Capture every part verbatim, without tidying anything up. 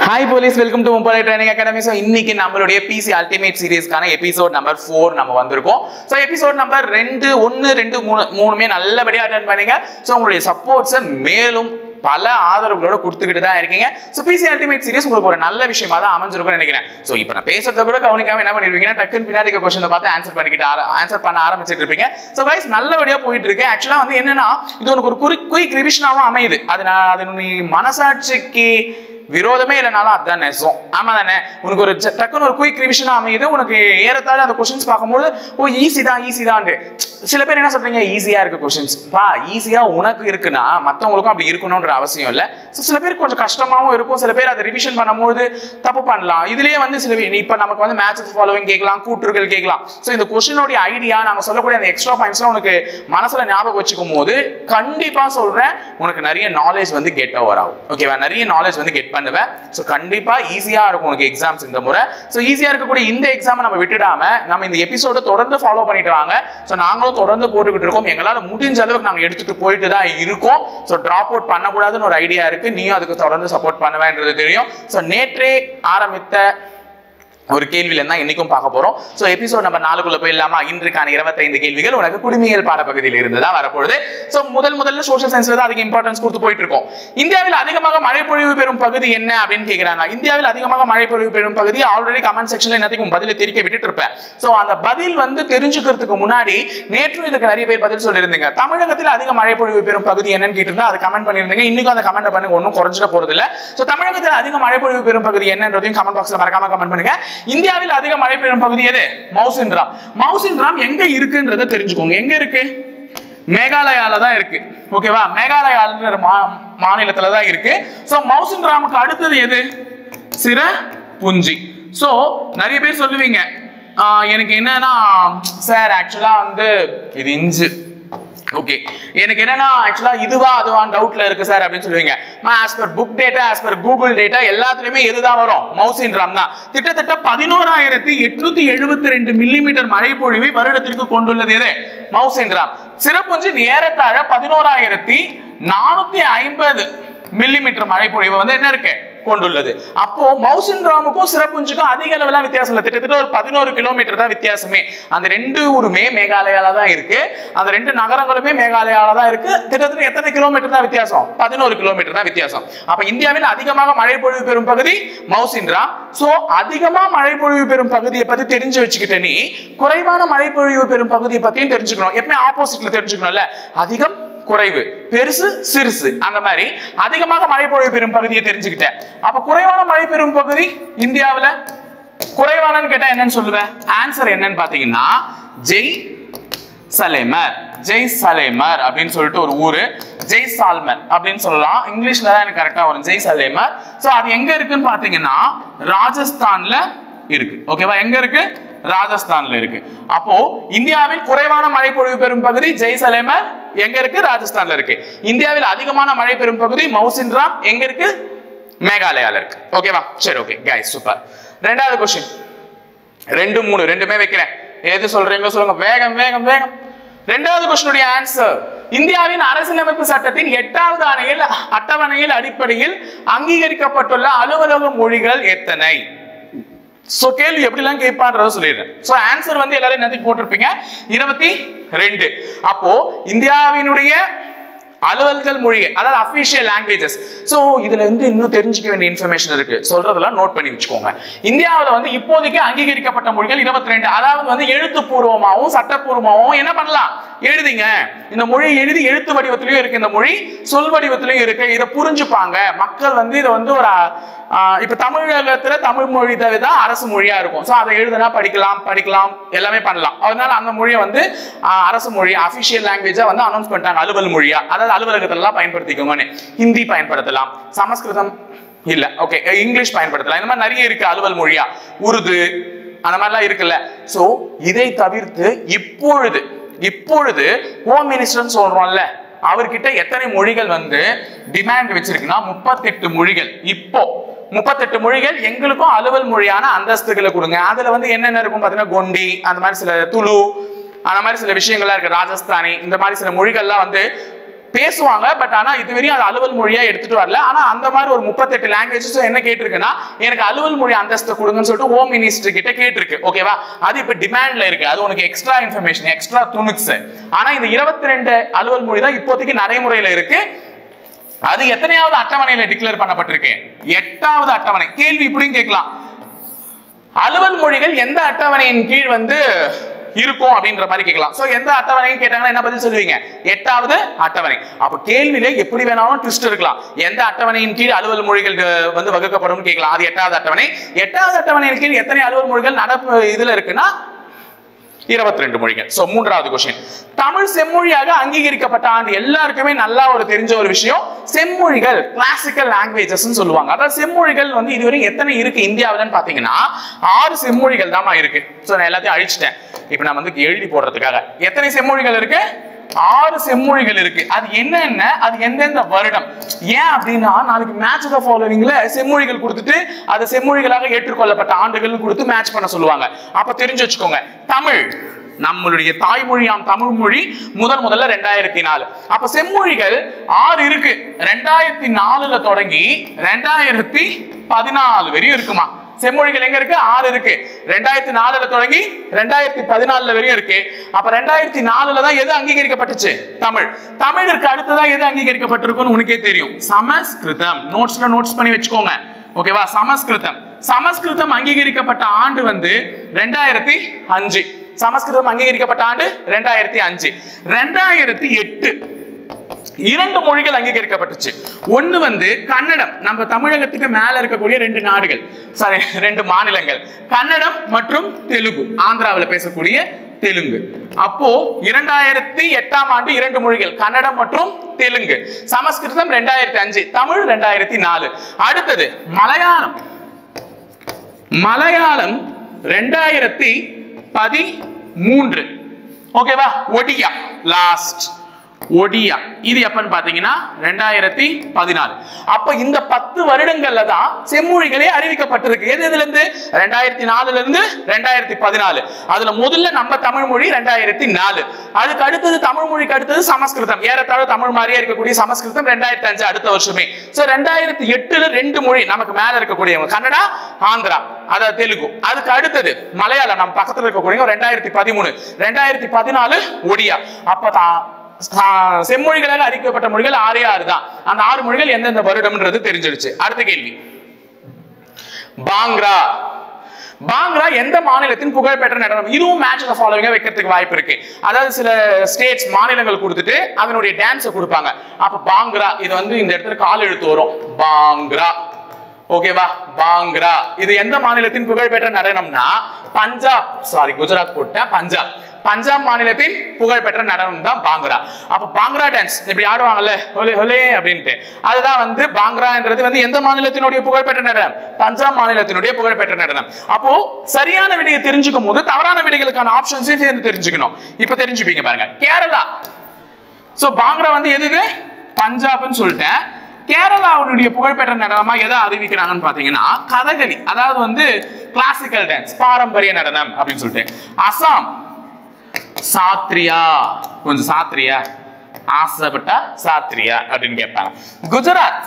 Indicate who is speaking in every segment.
Speaker 1: Hi police, welcome to Mumbai Training Academy. So இன்னைக்கு நம்மளுடைய P C Ultimate Seriesக்கான episode number four நம்ம வந்திருக்கோம். So episode number two one two three மூணுமே நல்லபடியா அட்டெண்ட் பண்ணீங்க. So உங்களுடைய சப்போர்ட்ஸ் மேலும் பல ஆதரவுகளோட கொடுத்துக்கிட்டு தான் இருக்கீங்க. So P C Ultimate Series உங்களுக்கு ஒரு நல்ல விஷயமா தான் அமைஞ்சிருக்கும்னு நினைக்கிறேன். சோ இப்போ நான் பேசுறத கூட கவனிக்காம என்ன பண்ணிருப்பீங்கன்னா டக்குன்னு பின்னாடி இருக்க क्वेश्चन பார்த்து ஆன்சர் பண்ணிக்கிட்டு ஆன்சர் பண்ண ஆரம்பிச்சிட்டு இருப்பீங்க. சோ गाइस நல்லபடியா போயிட்டு இருக்கு. ஆக்சுவலா வந்து என்னன்னா இது உங்களுக்கு ஒரு குயிக் ரிவிஷனாவும் அமையுது. அது நான் அது நீ மனசாட்சிக்கு விரோதமே இல்லைனாலும் அதுதான் நெசம். ஆமா தானே, உனக்கு ஒரு டக்குன்னு ஒரு குயிக் ரிவிஷனா அமையுது. உனக்கு ஏறத்தாழ அந்த கொஸ்டின்ஸ் பார்க்கும்போது ஓ ஈஸி தான் ஈஸி தான். சில பேர் என்ன சொல்றீங்க, ஈஸியா இருக்கு கொஸ்டின்ஸ் பா, ஈஸியா உனக்கு இருக்குன்னா மற்றவங்களுக்கும் அப்படி இருக்கணும்ன்ற அவசியம் இல்லை. ஸோ சில பேர் கொஞ்சம் கஷ்டமாவும் இருக்கும். சில பேர் அதை ரிவிஷன் பண்ணும்போது தப்பு பண்ணலாம். இதுலயே வந்து சில இப்ப நமக்கு வந்து மேட்சஸ் ஃபாலோவிங் கேட்கலாம், கூற்றுகள் கேட்கலாம். ஸோ இந்த கொஸ்டினோட ஐடியா நாங்க சொல்லக்கூடிய அந்த எக்ஸ்ட்ரா பாயிண்ட்ஸ்லாம் உனக்கு மனசுல ஞாபகம் வச்சுக்கும் போது கண்டிப்பா சொல்றேன் உனக்கு நிறைய நாலேஜ் வந்து கெட் ஓவர் ஆகும். ஓகேவா, நிறைய நாலேஜ் வந்து கெட் பண்ணுவேன். சோ கண்டிப்பா ஈஸியா இருக்கும் உனக்கு எக்ஸாம்ஸ் இந்த முறை. சோ ஈஸியா இருக்கக்கூடிய இந்த எக்ஸாம் நம்ம விட்டுடாம நம்ம இந்த எபிசோட தொடர்ந்து ஃபாலோ பண்ணிட்டு வாங்க. சோ நாங்களும் தொடர்ந்து போட்டுக்கிட்டு இருக்கோம். எங்களால முடிஞ்ச அளவுக்கு நாங்க எடுத்துட்டு போயிட்டு தான் இருக்கோம். சோ டிராப் அவுட் பண்ணக்கூடாதுன்னு ஒரு ஐடியா இருக்கு. நீயும் அதுக்கு தொடர்ந்து சப்போர்ட் பண்ணுவேன்றது தெரியும். சோ நேற்றே ஆரம்பித்த ஒரு கேள்வியில தான் இன்னைக்கும் பார்க்க போறோம். சோ எபிசோட் நம்பர் நாலுக்குள்ள போயிடலாமா? இன்றைக்கான இருபத்தைந்து கேள்விகள் உனக்கு குடிமையியல் பாடப்பகுதியில் இருந்து தான் வரப்போகுது. சோ முதல் முதல்ல சோஷியல் சயின்ஸ்ல தான் அதிக இம்பார்ட்டன்ஸ் கொடுத்து போயிட்டு இருக்கோம். இந்தியாவில் அதிகமாக மழை பொழிவு பெறும் பகுதி என்ன அப்படின்னு கேட்கிறாங்க. இந்தியாவில் அதிகமாக மழை பொழிவு பெறும் பகுதி ஆல்ரெடி கமெண்ட் செக்ஷன்ல என்னத்தையும் பதில தெரிவிக்க விட்டுட்டு இருப்பேன். சோ அந்த பதில் வந்து தெரிஞ்சுக்கிறதுக்கு முன்னாடி நேற்று இதுக்கு நிறைய பேர் பதில் சொல்லியிருந்தீங்க. தமிழகத்தில் அதிக மழை பொழிவு பெறும் பகுதி என்னன்னு கேட்டிருந்தா அதை கமெண்ட் பண்ணிருந்தீங்க. இன்னைக்கும் அந்த கமெண்ட் பண்ணுங்க, ஒன்றும் குறைஞ்சிட போறது இல்லை. சோ தமிழகத்தில் அதிக மழை பொழிவு பெறும் பகுதி என்னன்றதையும் கமெண்ட் பாக்ஸ்ல மறக்காம கமெண்ட் பண்ணுங்க. இந்தியாவில் அதிக மழை பெய்யும் பகுதி எது? மவுசின் ராம். மவுசின் ராம் எங்க இருக்குன்றத தெரிஞ்சுக்கோங்க. எங்க இருக்கு? மேகாலயால தான் இருக்கு. ஓகேவா, மேகாலயான்ற மாநிலத்துல தான் இருக்கு. சோ மவுசின் ராமுக்கு அடுத்தது எது? சிரபுஞ்சி. சோ நிறைய பேர் சொல்லுவீங்க எனக்கு என்னன்னா சார் ஆக்சுவலா வந்து இது இஞ்சு ஓகே எனக்கு என்னன்னா ஆக்சுவலா இதுவா அதுவான் டவுட்ல இருக்கு சார் அப்படின்னு சொல்லுவீங்க. As per book data, as per Google data எல்லாத்துலயுமே எதுதான் வரும்? மவுசின் ராம் தான். கிட்டத்தட்ட பதினோராயிரத்தி எட்நூத்தி எழுபத்தி ரெண்டு மில்லிமீட்டர் மழை பொழிவை வருடத்திற்கு கொண்டுள்ளது எது? மவுசின் ராம். சிரபுஞ்சி ஏறத்தாழ பதினோராயிரத்தி நானூத்தி ஐம்பது மில்லிமீட்டர் மழை பொழிவு வந்து என்ன இருக்கு கொண்டுள்ளது. அப்போ மவுசின் ராமுக்கும் சிரபுஞ்சுக்கும் அதிக அளவுல வித்தியாசம் இல்லை. கிட்டத்தட்ட ஒரு பதினோரு கிலோமீட்டர் தான் வித்தியாசமே. அந்த ரெண்டு ஊருமே மேகாலயால தான் இருக்கு. அந்த ரெண்டு நகரங்களுமே மேகாலயால தான் இருக்கு. கிட்டத்தட்ட எத்தனை கிலோமீட்டர் தான் வித்தியாசம்? பதினோரு கிலோமீட்டர் தான் வித்தியாசம். அப்ப இந்தியாவில் அதிகமாக மழை பொழிவு பெறும் பகுதி மவுசின் ராம். சோ அதிகமா மழை பொழிவு பெறும் பகுதியை பத்தி தெரிஞ்சு வச்சுக்கிட்ட நீ குறைவான மழை பொழிவு பெறும் பகுதியை பத்தியும் தெரிஞ்சுக்கணும். எப்பவுமே ஆப்போசிட்ல தெரிஞ்சுக்கணும்ல. அதிகம் குறைவு, பெருசு சிறுசு, அந்த மாதிரி அதிகமாக மழை பொழிவு பெறும் பகுதியை தெரிஞ்சுக்கிட்டேன். அப்ப குறைவான மழை பெறும் பகுதி இந்தியாவில் குறைவானன்னு கேட்டா என்னன்னு சொல்லுவேன்? ஆன்சர் என்னன்னு பாத்தீங்கன்னா ஜெய் சலேமர். ஜெய் சலேமர் அப்படின்னு சொல்லிட்டு ஒரு ஊரு, ஜெய் சால்மர் அப்படின்னு சொல்லலாம். இங்கிலீஷ்ல தான் எனக்கு கரெக்டா வரும், ஜெய் சலேமர். சோ அது எங்க இருக்குன்னு பாத்தீங்கன்னா ராஜஸ்தான்ல இருக்கு. ஓகேவா, எங்க இருக்கு? ராஜஸ்தான்ல இருக்கு. அப்போ இந்தியாவில் குறைவான மழை பொழிவு பெறும் பகுதி ஜெய்சலேமர் எங்க இருக்கு? ராஜஸ்தான்ல இருக்கு. இந்தியாவில் அதிகமான மழை பெறும் பகுதி மவுசின் ராம் எங்க இருக்கு? மேகாலயால இருக்கு. ஓகேவா, சரி ஓகே கைஸ் சூப்பர். ரெண்டாவது கொஸ்டின், ரெண்டு மூணு ரெண்டுமே வைக்கிறேன். எது சொல்றீங்க சொல்லுங்க, வேகம் வேகம் வேகம். ரெண்டாவது கொஸ்டினுடைய ஆன்சர், இந்தியாவின் அரசியலமைப்பு சட்டத்தின் எட்டாவது ஆணையில் அட்டவணையில் அடிப்படையில் அங்கீகரிக்கப்பட்டுள்ள அலுவலக மொழிகள் எத்தனை? சோ கேள்வி எப்படிலாம் கேட்பான்றத சொல்லிடுறேன். சோ ஆன்சர் வந்து எல்லாரும் என்னத்துக்கு போட்டிருப்பீங்க? இருபத்தி ரெண்டு. அப்போ இந்தியாவினுடைய அலுவல்கள் மொழி, அதாவது அபிஷியல் லாங்குவேஜஸ். சோ இதுல இருந்து இன்னும் தெரிஞ்சுக்க வேண்டிய இன்ஃபர்மேஷன் இருக்கு, சொல்றதெல்லாம் நோட் பண்ணி வச்சுக்கோங்க. இந்தியாவில் வந்து இப்போதைக்கு அங்கீகரிக்கப்பட்ட மொழிகள் இருபத்தி ரெண்டு. அதாவது வந்து எழுத்துப்பூர்வமாகவும் சட்டப்பூர்வமாகவும் என்ன பண்ணலாம்? எழுதிங்க. இந்த மொழி எழுதி எழுத்து வடிவத்திலையும் இருக்கு, இந்த மொழி சொல் வடிவத்திலையும் இருக்கு. இதை புரிஞ்சுப்பாங்க மக்கள். வந்து இதை வந்து ஒரு இப்ப தமிழகத்துல தமிழ் மொழி தான் அரசு மொழியா இருக்கும். சோ அதை எழுதுனா படிக்கலாம் படிக்கலாம் எல்லாமே பண்ணலாம். அதனால அந்த மொழியை வந்து அரசு மொழி அபிஷியல் லாங்குவேஜா வந்து அனௌன்ஸ் பண்ணிட்டாங்க, அலுவல் மொழியா. அதாவது அலுவலகத்துல எல்லாம் பயன்படுத்திக்கோங்க. ஹிந்தி பயன்படுத்தலாம், சமஸ்கிருதம் இல்ல ஓகே இங்கிலீஷ் பயன்படுத்தலாம். இந்த மாதிரி நிறைய இருக்கு அலுவல் மொழியா. உருது அந்த மாதிரிலாம் இருக்குல்ல. சோ இதை தவிர்த்து இப்பொழுது இப்பொழுது ஹோம் மினிஸ்டர் சொல்றோம்ல, அவர்கிட்ட எத்தனை மொழிகள் வந்து டிமாண்ட் வச்சிருக்குன்னா முப்பத்தி எட்டு மொழிகள். இப்போ முப்பத்தெட்டு மொழிகள் எங்களுக்கும் அலுவல் மொழியான அந்தஸ்துகளை கொடுங்க. அதுல வந்து என்னென்ன இருக்கும் பாத்தீங்கன்னா கொண்டி, அந்த மாதிரி சில துளு, அந்த மாதிரி சில விஷயங்கள்லாம் இருக்கு, ராஜஸ்தானி, இந்த மாதிரி சில மொழிகள்லாம் வந்து பேசுவாங்க, பட் ஆனா இதுவரையும் அது அலுவல் மொழியா எடுத்துட்டு வரல. ஆனா அந்த மாதிரி ஒரு முப்பத்தெட்டு லாங்குவேஜஸ் என்ன கேட்டிருக்குன்னா, எனக்கு அலுவல் மொழி அந்தஸ்து கொடுங்கன்னு சொல்லிட்டு ஹோம் மினிஸ்டர் கிட்ட கேட்டிருக்கு. ஓகேவா, அது இப்ப டிமாண்ட்ல இருக்கு. அது உனக்கு எக்ஸ்ட்ரா இன்ஃபர்மேஷன், எக்ஸ்ட்ரா துணுக்ஸ். ஆனா இந்த இருபத்தி ரெண்டு அலுவல் மொழி தான் இப்போதைக்கு நடைமுறையில இருக்கு. அது எத்தனையாவது அட்டவணையில டிக்ளேர் பண்ணப்பட்டிருக்கு? எட்டாவது அட்டவணை. கேள்வி இப்படியும் கேட்கலாம், அலுவல் மொழிகள் எந்த அட்டவணையின் கீழ் வந்து இருக்கும் அப்படின்ற மாதிரி கேட்கலாம். சோ எந்த அட்டவணைன்னு கேட்டாங்கன்னா என்ன பதில் சொல்லுவீங்க? எட்டாவது அட்டவணை. அப்ப கேள்வியில எப்படி வேணாலும் ட்விஸ்ட் இருக்கலாம். எந்த அட்டவணையின் கீழ் அலுவல் மொழிகள் வந்து வகுக்கப்படும் கேட்கலாம். அது எட்டாவது அட்டவணை. எட்டாவது அட்டவணையின் கீழ் எத்தனை அலுவல் மொழிகள் நடப்பு இதுல இருக்குன்னா இருபத்தி ரெண்டு மொழிகள். சோ மூன்றாவது क्वेश्चन, தமிழ் செம்மொழியாக அங்கீகரிக்கப்பட்ட ஆண்டு. எல்லாருக்குமே நல்லா ஒரு தெரிஞ்ச ஒரு விஷயம், செம்மொழிகள் கிளாசிக்கல் லாங்குவேஜஸ் சொல்லுவாங்க. அதாவது செம்மொழிகள் வந்து இதுவரை எத்தனை இருக்கு இந்தியாவிலன்னு பாத்தீங்கன்னா ஆறு செம்மொழிகள் தான் இருக்கு. சோ நான் எல்லாத்தையும் அழிச்சிட்டேன். இப்போ நான் வந்து எழுதி போடுறதுக்காக எத்தனை செம்மொழிகள் இருக்கு? ஆறு செம்மொழிகள் இருக்கு. அது என்னென்ன, அது எந்தெந்த வருடம்? ஏன் அப்படின்னா நாளைக்கு மேட்ச் த ஃபாலோவிங்ல செம்மொழிகள் கொடுத்துட்டு அது செம்மொழிகளாக ஏற்றுக்கொள்ளப்பட்ட ஆண்டுகள் கொடுத்து மேட்ச் பண்ண சொல்லுவாங்க. அப்ப தெரிஞ்சு வச்சுக்கோங்க, தமிழ் நம்மளுடைய தாய்மொழியாம் தமிழ் மொழி முதன் முதல்ல ரெண்டாயிரத்தி நாலு. அப்ப செம்மொழிகள் ஆறு இருக்கு. ரெண்டாயிரத்தி நாலுல தொடங்கி ரெண்டாயிரத்தி பதினாலு வரையும் இருக்குமா? செம்மொழிகள் எங்க இருக்கு? ஆறு இருக்கு. ரெண்டாயிரத்தி நாலுல தொடங்கி ரெண்டாயிரத்தி பதினாலுல வரையும் இருக்கு. அப்ப ரெண்டாயிரத்தி நாலுல தான் எது அங்கீகரிக்கப்பட்டுச்சு? தமிழ். தமிழுக்கு அடுத்ததான் எது அங்கீகரிக்கப்பட்டிருக்கும்னு உனக்கே தெரியும், சமஸ்கிருதம். நோட்ஸ்ல நோட்ஸ் பண்ணி வச்சுக்கோங்க. ஓகேவா, சமஸ்கிருதம். சமஸ்கிருதம் அங்கீகரிக்கப்பட்ட ஆண்டு வந்து ரெண்டாயிரத்தி அஞ்சு. சமஸ்கிருதம் அங்கீகரிக்கப்பட்ட ஆண்டு ரெண்டாயிரத்தி அஞ்சு. ரெண்டாயிரத்தி எட்டு இரண்டு மொழிகள் அங்கீகரிக்கப்பட்டுச்சு. ஒண்ணு வந்து கன்னடம். நம்ம தமிழகத்துக்கு மேல இருக்கக்கூடிய ரெண்டு நாடுகள், சாரி ரெண்டு மாநிலங்கள், கன்னடம் மற்றும் தெலுங்கு, ஆந்திராவில் பேசக்கூடிய தெலுங்கு. அப்போ இரண்டாயிரத்தி எட்டாம் ஆண்டு இரண்டு மொழிகள், கன்னடம் மற்றும் தெலுங்கு. சமஸ்கிருதம் ரெண்டாயிரத்தி அஞ்சு, தமிழ் ரெண்டாயிரத்தி நாலு. அடுத்தது மலையாளம். மலையாளம் ரெண்டாயிரத்தி பதிமூன்று. ஓகேவா, ஒடியா லாஸ்ட். ஒடியா இது எப்பன்னு பாத்தீங்கன்னா ரெண்டாயிரத்தி பதினாலு. அப்ப இந்த பத்து வருடங்கள்ல தான் செம்மொழிகளே அறிவிக்கப்பட்டிருக்கு. எது எதுல இருந்து? ரெண்டாயிரத்தி நாலுல இருந்து ரெண்டாயிரத்தி பதினாலு. அதுல முதல்ல நம்ம தமிழ் மொழி ரெண்டாயிரத்தி நாலு. அதுக்கு அடுத்தது தமிழ் மொழிக்கு அடுத்தது சமஸ்கிருதம். ஏறத்தாழ தமிழ் மாதிரியே இருக்கக்கூடிய சமஸ்கிருதம் ரெண்டாயிரத்தி அஞ்சு அடுத்த வருஷமே. சோ ரெண்டாயிரத்தி எட்டுல ரெண்டு மொழி நமக்கு மேல இருக்கக்கூடியவங்க, கன்னடா, ஆந்திரா, அதாவது தெலுங்கு. அதுக்கு அடுத்தது மலையாளம் நம்ம பக்கத்துல இருக்கக்கூடிய ரெண்டாயிரத்தி பதிமூணு. ரெண்டாயிரத்தி பதினாலு ஒடியா. அப்பதான் செம்மொழிகளாக அறிவிக்கப்பட்ட மொழிகள் ஆறே ஆறு தான். அந்த ஆறு மொழிகள் எந்தெந்த வருடம்ன்றது தெரிஞ்சிருச்சு. அடுத்த கேள்வி, பாங்க்ரா. பாங்க்ரா எந்த மாநிலத்தின் புகழ்பெற்ற நடனம்? இதுவும் மேட்ச் த ஃபாலோவிங்கா வைக்கிறதுக்கு வாய்ப்பு இருக்கு. அதாவது சில ஸ்டேட்ஸ் மாநிலங்கள் கொடுத்துட்டு அதனுடைய டான்ஸ் கொடுப்பாங்க. அப்ப பாங்க்ரா இது வந்து இந்த இடத்துல கால் எழுத்து வரும், பாங்க்ரா. ஓகேவா, பாங்க்ரா இது எந்த மாநிலத்தின் புகழ்பெற்ற நடனம்னா பஞ்சாப், சாரி குஜராத் போட்ட பஞ்சாப். பஞ்சாப் மாநிலத்தின் புகழ்பெற்ற நடனம் தான் பாங்க்ரா. அப்ப பாங்க்ரா டான்ஸ் இப்படி ஆடுவாங்கல்ல, ஹோலே ஹோலே அப்படின்ட்டு, அதுதான் வந்து பாங்க்ரான்றது வந்து எந்த மாநிலத்தினுடைய புகழ்பெற்ற நடனம்? பஞ்சாப் மாநிலத்தினுடைய புகழ்பெற்ற நடனம். அப்போ சரியான விடையை தெரிஞ்சுக்கும் போது தவறான விடைகளுக்கான ஆப்ஷன்ஸையும் சேர்ந்து தெரிஞ்சுக்கணும். இப்ப தெரிஞ்சுப்பீங்க பாருங்க. கேரளா. சோ பாங்க்ரா வந்து எதுக்கு? பஞ்சாப்னு சொல்லிட்டேன். கேரளாவுடைய புகழ்பெற்ற நடனமா எதை அறிவிக்கிறாங்கன்னு பாத்தீங்கன்னா கதகளி, அதாவது வந்து கிளாசிக்கல் டான்ஸ், பாரம்பரிய நடனம் அப்படின்னு சொல்லிட்டு. அசாம் சாத்ரியா, கொஞ்சம் சாத்ரியா, ஆசைப்பட்டா சாத்ரியா அப்படின்னு கேட்பாங்க. குஜராத்,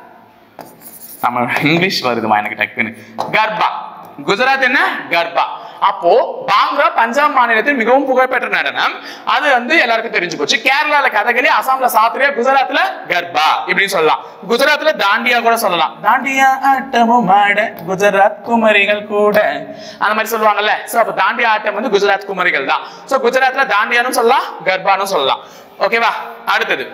Speaker 1: தமிழ் இங்கிலீஷ் வருதுமா எனக்கு டக்குன்னு, கர்பா. குஜராத் என்ன? கர்பா. அப்போ பாங்க்ரா பஞ்சாப் மாநிலத்தில் மிகவும் புகழ்பெற்ற நடனம், அது வந்து எல்லாருக்கும் தெரிஞ்சு போச்சு. கேரளால கதகளி, அசாம்ல சாத்ரியா, குஜராத்ல கர்பா இப்படின்னு சொல்லலாம். குஜராத்ல தாண்டியா கூட சொல்லலாம். தாண்டியா ஆட்டமும் ஆட குஜராத் குமரிகள் கூட, அந்த மாதிரி சொல்லுவாங்கல்ல. சோ அப்ப தாண்டியா ஆட்டம் வந்து குஜராத் குமரிகள் தான். சோ குஜராத்ல தாண்டியான்னு சொல்லலாம், கர்பான்னு சொல்லலாம். ஓகேவா, அடுத்தது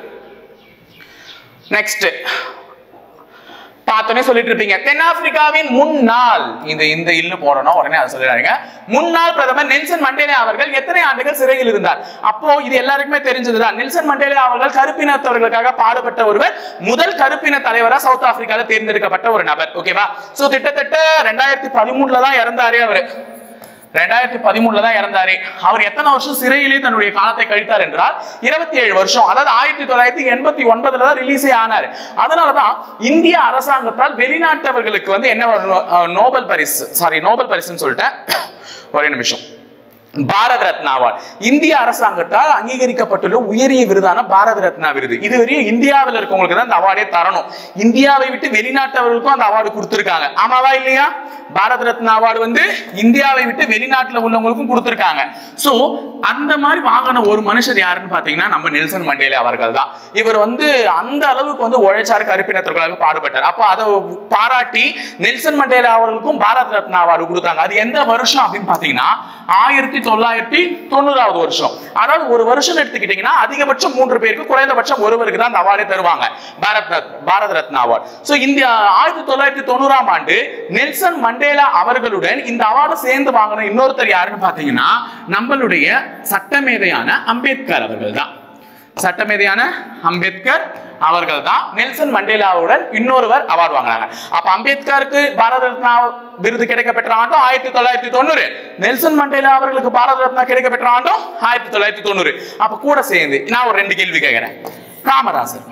Speaker 1: நெக்ஸ்ட் பார்த்தோன்னே சொல்லிட்டு இருப்பீங்க, தென்னாப்பிரிக்காவின் முன்னாள், இந்த இந்த இல்லு போடணும் உடனே அதை சொல்லிடுறாங்க. முன்னாள் பிரதமர் நெல்சன் மண்டேலா அவர்கள் எத்தனை ஆண்டுகள் சிறையில் இருந்தார்? அப்போ இது எல்லாருக்குமே தெரிஞ்சதுதான். நெல்சன் மண்டேலா அவர்கள் கருப்பினத்தவர்களுக்காக பாடுபட்ட ஒருவர், முதல் கருப்பின தலைவரா சவுத் ஆப்பிரிக்கால தேர்ந்தெடுக்கப்பட்ட ஒரு நபர். ஓகேவா, சோ கிட்டத்தட்ட ரெண்டாயிரத்தி பதிமூணுல தான் இறந்தாரே அவரு. ரெண்டாயிரத்தி பதிமூணுல தான் இறந்தாரு. அவர் எத்தனை வருஷம் சிறையிலே தன்னுடைய காலத்தை கழித்தார் என்றால் இருபத்தி ஏழு வருஷம். அதாவது ஆயிரத்தி தொள்ளாயிரத்தி எண்பத்தி ஒன்பதுல தான் ரிலீஸே ஆனார். அதனாலதான் இந்திய அரசாங்கத்தால் வெளிநாட்டவர்களுக்கு வந்து என்ன நோபல் பரிசு, சாரி நோபல் பரிசுன்னு சொல்லிட்டேன், ஒரே நிமிஷம். பாரத ரத்னா அவார்டு இந்திய அரசாங்கத்தால் அங்கீகரிக்கப்பட்டுள்ள உயரிய விருதான பாரத ரத்னா விருது. இதுவரையும் இந்தியாவில் இருக்கவங்களுக்கு தான் அந்த அவார்டே தரணும். இந்தியாவை விட்டு வெளிநாட்டவர்களுக்கும் அந்த அவார்டு கொடுத்திருக்காங்க. ஆமாவா இல்லையா? பாரத ரத்னா அவார்டு வந்து இந்தியாவை விட்டு வெளிநாட்டுல உள்ளவங்களுக்கும் கொடுத்திருக்காங்க. சோ அந்த மாதிரி வாங்கின ஒரு மனுஷர் யாருன்னு பாத்தீங்கன்னா நம்ம நெல்சன் மண்டேலா அவர்கள் தான். இவர் வந்து அந்த அளவுக்கு வந்து உழைச்சாரு, கருப்பினத்திற்காக பாடுபட்டார். அப்ப அதை பாராட்டி நெல்சன் மண்டேலா அவர்களுக்கும் பாரத ரத்னா அவார்டு கொடுத்தாங்க. அது எந்த வருஷம் அப்படின்னு பாத்தீங்கன்னா ஆயிரத்தி தொள்ளாயிரத்தி தொண்ணூறாவது வருஷம். அதாவது ஒரு வருஷம் எடுத்துக்கிட்டீங்கன்னா அதிகபட்சம் மூன்று பேருக்கு, குறைந்தபட்சம் ஒருவருக்கு தான் அந்த அவார்டை தருவாங்க, Bharat Bharat Ratna award. So India ஆயிரத்தி தொள்ளாயிரத்தி தொண்ணூறாம் ஆண்டு நெல்சன் மண்டேலா அவர்களுடன் இந்த அவார்டு சேர்ந்து வாங்கின இன்னொருத்தர் யாருன்னு பாத்தீங்கன்னா நம்மளுடைய சட்டமேதையான அம்பேத்கர் அவர்கள் தான். சட்டமேதையான அம்பேத்கர் அவர்கள் தான் நெல்சன் மண்டேலாவுடன் இன்னொருவர் அவார்டு வாங்கினாங்க. அப்ப அம்பேத்கருக்கு பாரத ரத்னா விருது கிடைக்கப்பெற்ற ஆண்டும் ஆயிரத்தி தொள்ளாயிரத்தி தொண்ணூறு, நெல்சன் மண்டேலா அவர்களுக்கு பாரத ரத்னா கிடைக்கப்பெற்ற ஆண்டும் ஆயிரத்தி தொள்ளாயிரத்தி தொண்ணூறு. அப்ப கூட சேர்ந்து நான் ஒரு ரெண்டு கேள்வி கேட்கிறேன். காமராசர்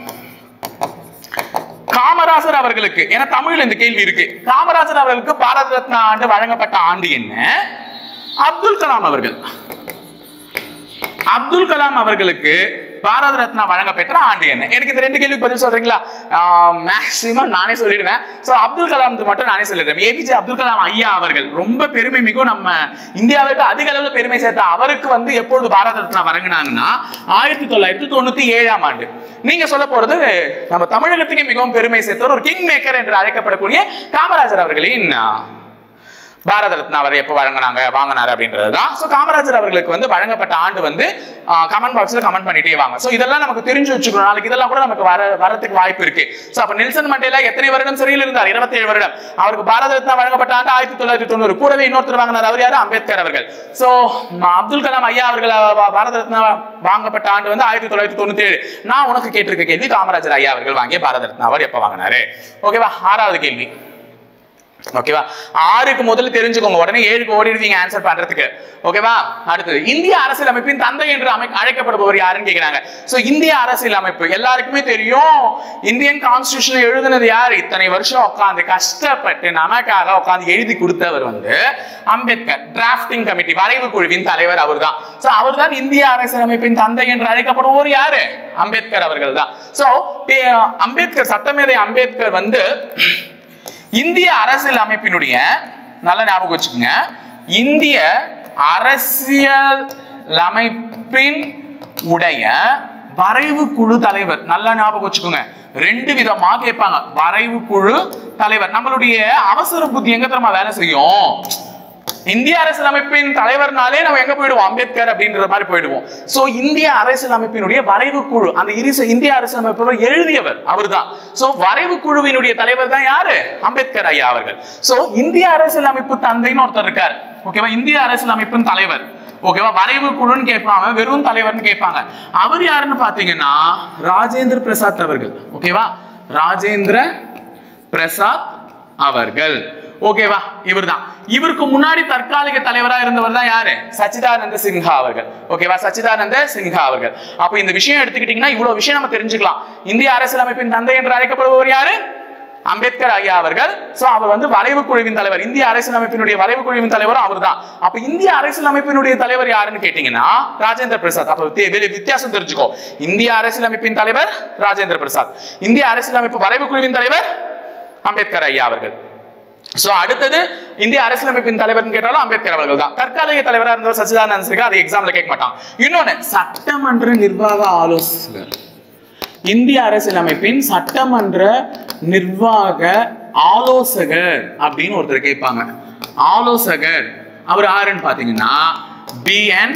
Speaker 1: காமராசர் அவர்களுக்கு, ஏன்னா தமிழ்ல இந்த கேள்வி இருக்கு, காமராஜர் அவர்களுக்கு பாரத ரத்னா ஆண்டு வழங்கப்பட்ட ஆண்டு என்ன? அப்துல் கலாம் அவர்கள் அப்துல் கலாம் அவர்களுக்கு பாரத ரத்னா வழங்க பெற்ற ஆண்டு என்ன? எனக்கு இந்த ரெண்டு கேள்விக்கு பதில் சொல்றீங்களா? மேக்சிமம் நானே சொல்லிடுவேன். சோ அப்துல் கலாம் மட்டும் நானே சொல்லிடுறேன். ஏபிஜே அப்துல் கலாம் ஐயா அவர்கள் ரொம்ப பெருமை மிகும், நம்ம இந்தியாவுக்கு அதிக அளவில் பெருமை சேர்த்த அவருக்கு வந்து எப்பொழுது பாரத ரத்னா வழங்கினாங்கன்னா ஆயிரத்தி தொள்ளாயிரத்தி தொண்ணூத்தி ஏழாம் ஆண்டு. நீங்க சொல்ல போறது நம்ம தமிழகத்துக்கு மிகவும் பெருமை சேர்த்தவர், ஒரு கிங் மேக்கர் என்று அழைக்கப்படக்கூடிய காமராஜர் அவர்களின் பாரத ரத்னா அவரை எப்ப வழங்கினாங்க வாங்கினாரு அப்படின்றதுதான். சோ காமராஜர் அவர்களுக்கு வந்து வழங்கப்பட்ட ஆண்டு வந்து கமெண்ட் பாக்ஸ்ல கமெண்ட் பண்ணிட்டே வாங்க. சோ இதெல்லாம் நமக்கு தெரிஞ்சு வச்சுக்கணும். நாளைக்கு இதெல்லாம் கூட நமக்கு வர வரதுக்கு வாய்ப்பு இருக்கு. சோ அப்ப நெல்சன் மண்டேலா எத்தனை வருடம் சிறையில் இருந்தார்? இருபத்தி ஏழு வருடம். அவருக்கு பாரத ரத்னா வழங்கப்பட்ட ஆண்டு ஆயிரத்தி தொள்ளாயிரத்தி தொண்ணூறு. கூடவே இன்னொருத்தர் வாங்கினார். அவர் யாரு? அம்பேத்கர் அவர்கள். சோ அப்துல் கலாம் ஐயா அவர்கள் பாரத ரத்னா வாங்கப்பட்ட ஆண்டு வந்து ஆயிரத்தி தொள்ளாயிரத்தி தொண்ணூத்தி ஏழு. நான் உனக்கு கேட்டிருக்க கேள்வி காமராஜர் ஐயா அவர்கள் வாங்கிய பாரத ரத்னா அவர் எப்ப வாங்கினாரு? ஓகேவா? ஆறாவது கேள்வி. ஓகேவா? ஆறுக்கு முதல்ல தெரிஞ்சுக்கோங்க, உடனே ஏழுக்கு ஓடிடுவீங்க ஆன்சர் பண்றதுக்கு. ஓகேவா? அடுத்தது இந்திய அரசியல் அமைப்பின் தந்தை என்று அழைக்கப்படுபவர் யாருன்னு கேக்குறாங்க. சோ இந்திய அரசியல் அமைப்பு எல்லாருக்குமே தெரியும். இந்தியன் கான்ஸ்டிடியூஷன் எழுதினது யாரு? இத்தனை வருஷம் உட்காந்து கஷ்டப்பட்டு நமக்காக உட்காந்து எழுதி கொடுத்தவர் வந்து அம்பேத்கர். டிராப்டிங் கமிட்டி வரைவு குழுவின் தலைவர் அவர் தான். சோ அவர் தான் இந்திய அரசியல் அமைப்பின் தந்தை என்று அழைக்கப்படுபவர் யாரு? அம்பேத்கர் அவர்கள் தான். சோ அம்பேத்கர், சட்டமேதை அம்பேத்கர் வந்து இந்திய அரசியல் அமைப்பினுடைய, நல்ல ஞாபகம் வச்சுக்கோங்க, இந்திய அரசியல் அமைப்பின் உடைய வரைவு குழு தலைவர். நல்ல ஞாபகம் வச்சுக்கோங்க, ரெண்டு விதமா கேட்பாங்க. வரைவு குழு தலைவர். நம்மளுடைய அவசர புத்தி எங்க தெரியுமா வேலை செய்யும்? இந்திய அரசியல் அமைப்பின் தலைவர்னாலே நம்ம எங்க போயிடுவோம்? அம்பேத்கர் அப்படின்ற மாதிரி போயிடுவோம். சோ இந்திய அரசியல் அமைப்பினுடைய வரைவு குழு, அந்த இந்திய அரசியல் அமைப்பு எழுதியவர் அவர் தான். சோ வரைவு குழுவினுடைய தலைவர் தான் யாரு? அம்பேத்கர் ஐயா அவர்கள். சோ இந்திய அரசியல் அமைப்பு தந்தைன்னு ஒருத்தர் இருக்கார். ஓகேவா? இந்திய அரசியல் அமைப்பின் தலைவர். ஓகேவா? வரைவு குழுன்னு கேட்பாங்க, வெறும் தலைவர்னு கேட்பாங்க. அவர் யாருன்னு பாத்தீங்கன்னா ராஜேந்திர பிரசாத் அவர்கள். ஓகேவா? ராஜேந்திர பிரசாத் அவர்கள். ஓகேவா? இவர் தான். இவருக்கு முன்னாடி தற்காலிக தலைவரா இருந்தவர் தான் யாரு? சச்சிதானந்த சின்ஹா அவர்கள். ஓகேவா? சச்சிதானந்த சின்ஹா அவர்கள். அப்ப இந்த விஷயம் எடுத்துக்கிட்டீங்கன்னா இவ்வளவு விஷயம் நம்ம தெரிஞ்சுக்கலாம். இந்திய அரசியல் அமைப்பின் தந்தை என்று அழைக்கப்படுபவர் யாரு? அம்பேத்கர் ஐயா அவர்கள். சோ அவர் வந்து வரைவு குழுவின் தலைவர். இந்திய அரசியல் அமைப்பினுடைய வரைவு குழுவின் தலைவர் அவர் தான். அப்ப இந்திய அரசியல் அமைப்பினுடைய தலைவர் யாருன்னு கேட்டீங்கன்னா ராஜேந்திர பிரசாத். அப்ப வித்தியாசம் தெரிஞ்சுக்கோ. இந்திய அரசியல் அமைப்பின் தலைவர் ராஜேந்திர பிரசாத், இந்திய அரசியல் அமைப்பு வரைவு குழுவின் தலைவர் அம்பேத்கர் ஐயா அவர்கள். சோ அடுத்தது இந்திய அரசியலமைப்பின் தலைவர் கேட்டாலும் அம்பேத்கர் அவர்கள் தான். தற்காலிக தலைவராக இருந்தவர் சச்சிதானந்த சின்ஹா. அது எக்ஸாம்ல கேட்க மாட்டான். இன்னொன்னு சட்டமன்ற நிர்வாக ஆலோசகர். இந்திய அரசியலமைப்பின் சட்டமன்ற நிர்வாக ஆலோசகர் அப்படின்னு ஒருத்தர் கேட்பாங்க. ஆலோசகர் அவர் யாருன்னு பாத்தீங்கன்னா P N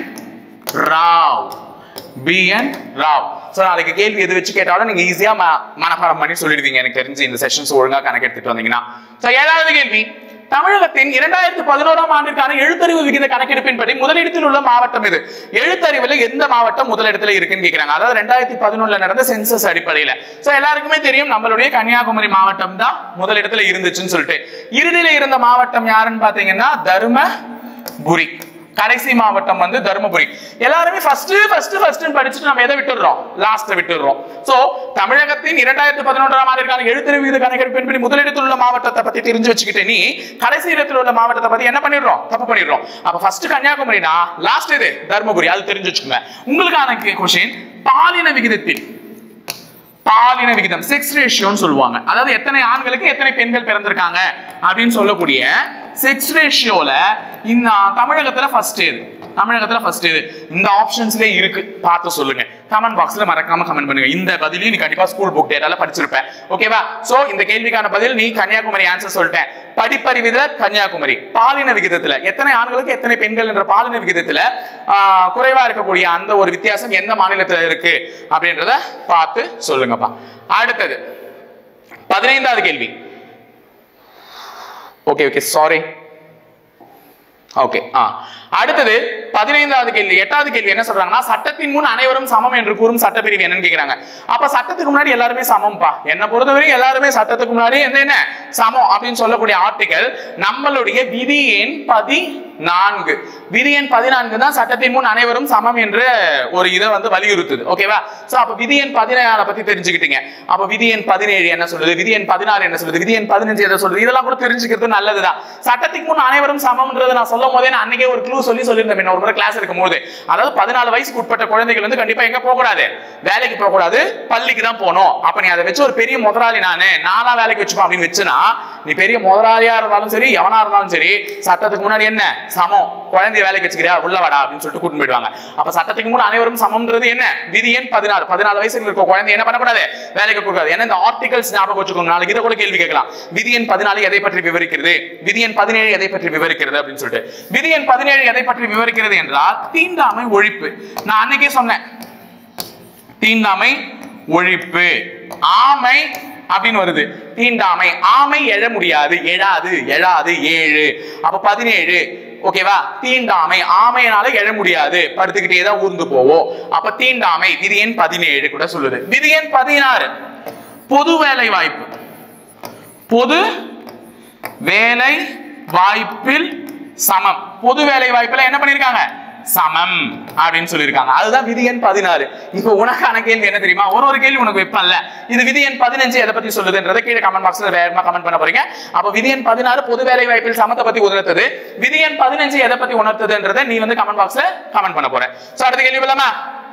Speaker 1: Rao. P N Rao. So நாளைக்கு கேள்வி எது வச்சு கேட்டாலும் நீங்க ஈஸியா மனப்பாடம் பண்ணி சொல்லிடுவீங்க. எனக்கு தெரிஞ்சு இந்த செஷன்ஸ் ஒழுங்கா கணக்கு எடுத்துட்டு வந்தீங்கன்னா. சோ ஏழாவது கேள்வி, தமிழகத்தின் இரண்டாயிரத்தி பதினோராம் ஆண்டிற்கான எழுத்தறிவு விகித கணக்கெடுப்பின்படி முதலிடத்தில் உள்ள மாவட்டம் இது. எழுத்தறிவுல எந்த மாவட்டம் முதலிடத்துல இருக்குன்னு கேக்குறாங்க. அதாவது ரெண்டாயிரத்தி பதினொன்னுல நடந்த சென்சஸ் அடிப்படையில. சோ எல்லாருக்குமே தெரியும் நம்மளுடைய கன்னியாகுமரி மாவட்டம் தான் முதலிடத்துல இருந்துச்சுன்னு சொல்லிட்டு. இறுதியில இருந்த மாவட்டம் யாருன்னு பாத்தீங்கன்னா தருமபுரி. கடைசி மாவட்டம் வந்து தருமபுரி. எல்லாருமே ஃபர்ஸ்ட் ஃபர்ஸ்ட் ஃபர்ஸ்ட் படிச்சுட்டு நம்ம எதை விட்டுறோம்? லாஸ்ட் விட்டுறோம். சோ தமிழகத்தின் இரண்டாயிரத்தி பதினொன்றாம் ஆண்டிற்கான எழுத்தறிவு விகித கணக்கெடுப்பின்படி முதலிடத்தில் உள்ள மாவட்டத்தை பத்தி தெரிஞ்சு வச்சுக்கிட்டு நீ கடைசி இடத்தில் உள்ள மாவட்டத்தை பத்தி என்ன பண்ணிடுறோம்? தப்பு பண்ணிடுறோம். அப்ப ஃபர்ஸ்ட் கன்னியாகுமரினா லாஸ்ட் இது தருமபுரி. அது தெரிஞ்சு வச்சுக்கோங்க. உங்களுக்கான क्वेश्चन பாலின விகிதத்தில் பாலின விகிதம் செக்ஸ் ரேஷியோன்னு சொல்லுவாங்க. அதாவது எத்தனை ஆண்களுக்கு எத்தனை பெண்கள் பிறந்திருக்காங்க அப்படின்னு சொல்லக்கூடிய செக்ஸ் ரேஷியோல இந்த தமிழகத்துல ஃபர்ஸ்ட் இது தமிழகத்துல ஃபர்ஸ்ட் இது இந்த ஆப்ஷன்ஸ்லயே இருக்கு. பார்த்து சொல்லுங்க. கமெண்ட் பாக்ஸ்ல மறக்காம கமெண்ட் பண்ணுங்க. இந்த பதிலையும் நீ கண்டிப்பா ஸ்கூல் புக் டேட்டால படிச்சிருப்ப. ஓகேவா? சோ இந்த கேள்விக்கான பதில் நீ கன்னியாகுமரி ஆன்சர் சொல்லிட்டேன். படிப்பறிவில கன்னியாகுமரி. பாலின விகிதத்துல எத்தனை ஆண்களுக்கு எத்தனை பெண்கள் என்ற பாலின விகிதத்துல குறைவா இருக்கக்கூடிய அந்த ஒரு வித்தியாசம் எந்த மாநிலத்துல இருக்கு அப்படின்றத பார்த்து சொல்லுங்கப்பா. அடுத்தது பதினைந்தாவது கேள்வி. ஓகே ஓகே சாரி ஓகே ஆ அடுத்தது பதினைந்தாவது கேள்வி. எட்டாவது கேள்வி என்ன சொல்றாங்கன்னா, சட்டத்தின் முன் அனைவரும் சமம் என்று கூறும் சட்டப்பிரிவு என்னன்னு கேக்குறாங்க. அப்ப சட்டத்துக்கு முன்னாடி எல்லாருமே சமம்பா. என்ன பொறுத்தவரை எல்லாருமே சட்டத்துக்கு முன்னாடி என்ன என்ன சமம் அப்படின்னு சொல்லக்கூடிய ஆர்டிகல் நம்மளுடைய விதி எண் பதினான்கு. விதி எண் பதினான்கு தான் சட்டத்தின் முன் அனைவரும் சமம் என்ற ஒரு இதை வந்து வலியுறுத்துது. ஓகேவா? சோ அப்ப விதி எண் பதினேழு பத்தி தெரிஞ்சுக்கிட்டீங்க. அப்ப விதி எண் பதினேழு என்ன சொல்லுது, விதி எண் பதினாறு என்ன சொல்லுது, விதி எண் பதினஞ்சு என்ன சொல்லுது, இதெல்லாம் கூட தெரிஞ்சுக்கிறது நல்லதுதான். சட்டத்துக்கு முன் அனைவரும் சமம்ன்றது நான் சொல்லும் போதே நான் அன்னைக்கே ஒரு க்ளூ சொல்லி சொல்லியிருந்தேன் ஒரு முறை கிளாஸ் இருக்கும் போது. அதாவது பதினாலு வயசுக்கு உட்பட்ட குழந்தைகள் வந்து கண்டிப்பா எங்க போக கூடாது? வேலைக்கு போக கூடாது, பள்ளிக்கு தான் போகணும். அப்ப நீ அதை வச்சு ஒரு பெரிய முதலாளி நானு நானா வேலைக்கு வச்சுப்போம் அப்படின்னு வச்சுனா, நீ பெரிய முதலாளியா இருந்தாலும் சரி எவனா இருந்தாலும் சரி சட்டத்துக்கு முன்னாடி என்ன சமம், குழந்தைய வேலைக்கு வச்சுக்கிறியா உள்ள வாடா அப்படின்னு சொல்லிட்டு கூட்டிட்டு போயிடுவாங்க. அப்ப சட்டத்துக்கு முன் அனைவரும் சமம்ன்றது என்ன? விதி எண் பதினாறு. பதினாலு வயசுல இருக்க குழந்தை என்ன பண்ணக்கூடாது? வேலைக்கு போகக்கூடாது. ஏன்னா இந்த ஆர்டிகல்ஸ் ஞாபகம் வச்சுக்கோங்க. நாளைக்கு இதை கூட கேள்வி கேட்கலாம். விதி எண் பதினாலு எதை பற்றி விவரிக்கிறது, விதி எண் பதினேழு எதை பற்றி விவரிக்கிறது அப்படின்னு சொல்லிட்டு. விதி எண் பதினேழு எதை பற்றி விவரிக்கிறது என்றால் தீண்டாமை ஒழிப்பு. நான் அன்னைக்கே சொன்னேன் தீண்டாமை ஒழிப்பு. ஆமை அப்படின்னு வருது, தீண்டாமை. ஆமை எழ முடியாது, எழாது, எழாது, ஏழு. அப்ப பதினேழு. ஓகேவா? தீண்டாமை ஆமையினால எழ முடியாது, படுத்துக்கிட்டே தான் ஊர்ந்து போவோம். அப்ப தீண்டாமை விதி எண் பதினேழு கூட சொல்லுது. விதி எண் பதினாறு பொது வேலை வாய்ப்பு. பொது வேலை வாய்ப்பில் சமம். பொது வேலை வாய்ப்புல என்ன பண்ணிருக்காங்க? சமம் அப்படின்னு சொல்லியிருக்காங்க. அதுதான் விதி எண் பதினாறு. இப்போ உனக்கான கேள்வி என்ன தெரியுமா? ஒரு ஒரு கேள்வி உனக்கு வைப்பேன்ல, இது விதி எண் பதினஞ்சு எதை பத்தி சொல்லுதுன்றதை கீழே கமெண்ட் பாக்ஸ்ல வேகமா கமெண்ட் பண்ண போறீங்க. அப்ப விதி எண் பதினாறு பொது வேலை வாய்ப்பில் சமத்தை பத்தி உணர்த்தது, விதி எண் பதினஞ்சு எதை பத்தி உணர்த்ததுன்றதை நீ வந்து கமெண்ட் பாக்ஸ்ல கமெண்ட் பண்ண போற. சோ அடுத்த கேள்வி போலாமா?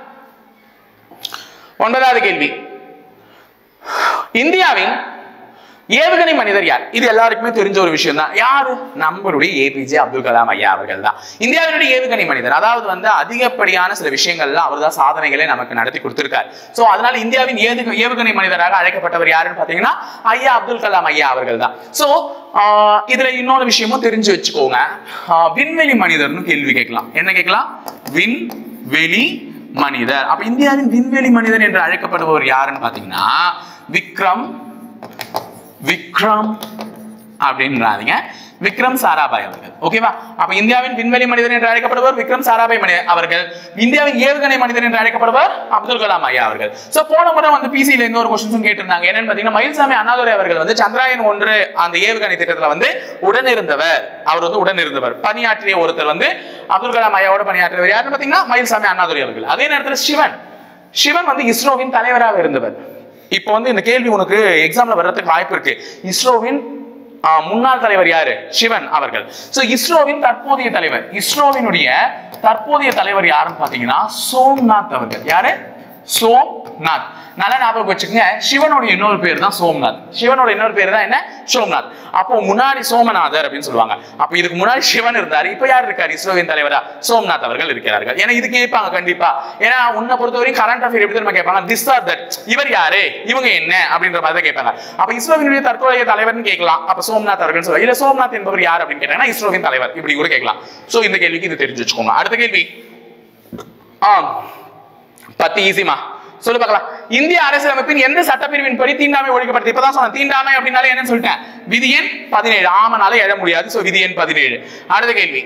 Speaker 1: ஒன்பதாவது கேள்வி. இந்தியாவின் ஏவுகணை மனிதர் யார்? இது எல்லாருக்குமே தெரிஞ்ச ஒரு விஷயம் தான். யாரு? நம்மளுடைய ஏபிஜே அப்துல் கலாம் ஐயா அவர்கள் தான் இந்தியாவினுடைய ஏவுகணை மனிதர். அதாவது வந்து அதிகப்படியான சில விஷயங்கள்ல அவர் தான் சாதனைகளை நமக்கு நடத்தி கொடுத்திருக்கார். சோ அதனால இந்தியாவின் ஏவுகணை மனிதராக அழைக்கப்பட்டவர் யாருன்னு பாத்தீங்கன்னா ஐயா அப்துல் கலாம் ஐயா அவர்கள் தான். சோ இதுல இன்னொரு விஷயமும் தெரிஞ்சு வச்சுக்கோங்க. விண்வெளி மனிதர்னு கேள்வி கேட்கலாம். என்ன கேட்கலாம்? விண்வெளி மனிதர். அப்ப இந்தியாவின் விண்வெளி மனிதர் என்று அழைக்கப்படுபவர் யாருன்னு பாத்தீங்கன்னா விக்ரம் விக்ரம் அப்படின்றாதீங்க, விக்ரம் சாராபாய் அவர்கள். ஓகேவா? அப்ப இந்தியாவின் விண்வெளி மனிதர் என்று அழைக்கப்படுவர் விக்ரம் சாராபாய் அவர்கள். இந்தியாவின் ஏவுகணை மனிதர் என்று அழைக்கப்படுவர் அப்துல் கலாம் ஐயா அவர்கள். சோ போன முறை வந்து பிசில இன்னொரு கொஸ்டின்ஸும் கேட்டிருந்தாங்க. என்னன்னு பாத்தீங்கன்னா மயில்சாமி அண்ணாதுரை அவர்கள் வந்து சந்திராயன் ஒன்று அந்த ஏவுகணை திட்டத்துல வந்து உடன் இருந்தவர். அவர் வந்து உடன் இருந்தவர் பணியாற்றிய ஒருத்தர் வந்து அப்துல் கலாம் ஐயாவோட பணியாற்றியவர் யாருன்னு பாத்தீங்கன்னா மயில்சாமி அண்ணாதுரை அவர்கள். அதே நேரத்தில் சிவன் சிவன் வந்து இஸ்ரோவின் தலைவராக இருந்தவர். இப்போ வந்து இந்த கேள்வி உனக்கு எக்ஸாம்ல வர்றதுக்கு வாய்ப்பு இருக்கு. இஸ்ரோவின் முன்னாள் தலைவர் யாரு? சிவன் அவர்கள். சோ இஸ்ரோவின் தற்போதைய தலைவர், இஸ்ரோவினுடைய தற்போதைய தலைவர் யாருன்னு பாத்தீங்கன்னா சோம்நாத் அவர்கள். யாரு? சோம்நாத். நல்லா ஞாபகம் வச்சுக்கோங்க. சிவனோட இன்னொரு பேர் தான் சோம்நாத். சிவனோட இன்னொரு பேர் தான் என்ன? சோம்நாத். அப்போ முன்னாடி சோமநாதர் அப்படின்னு சொல்லுவாங்க. அப்ப இதுக்கு முன்னாடி சிவன் இருந்தாரு, இப்ப யார் இருக்காரு? இஸ்ரோவின் தலைவரா சோம்நாத் அவர்கள் இருக்கிறார்கள். ஏன்னா இது கேட்பாங்க கண்டிப்பா. ஏன்னா உன்னை பொறுத்தவரைக்கும் கரண்ட் அஃபேர் எப்படி தெரியுமா கேட்பாங்க? திஸ் ஆர் தட், இவர் யாரு, இவங்க என்ன அப்படின்ற மாதிரி தான் கேட்பாங்க. அப்ப இஸ்ரோவினுடைய தற்போதைய தலைவர்னு கேட்கலாம். அப்ப சோம்நாத் அவர்கள் சொல்லுவாங்க. இல்ல சோம்நாத் என்பவர் யார் அப்படின்னு கேட்டாங்கன்னா இஸ்ரோவின் தலைவர், இப்படி கூட கேட்கலாம். சோ இந்த கேள்விக்கு இது தெரிஞ்சு வச்சுக்கோங்க. அடுத்த கேள்வி ஆஹ் பத்து ஈஸிமா சொல்லு பார்க்கலாம். இந்திய அரசியலமைப்பின் எந்த சட்டப்பிரிவின் படி தீண்டாமை ஒழிக்கப்பட்டது? இப்பதான் சொன்னேன் தீண்டாமை அப்படின்னாலே என்னன்னு சொல்லிட்டேன். விதி எண் பதினேழு. ஆமனால எழ முடியாது. சோ விதி எண் பதினேழு. அடுத்த கேள்வி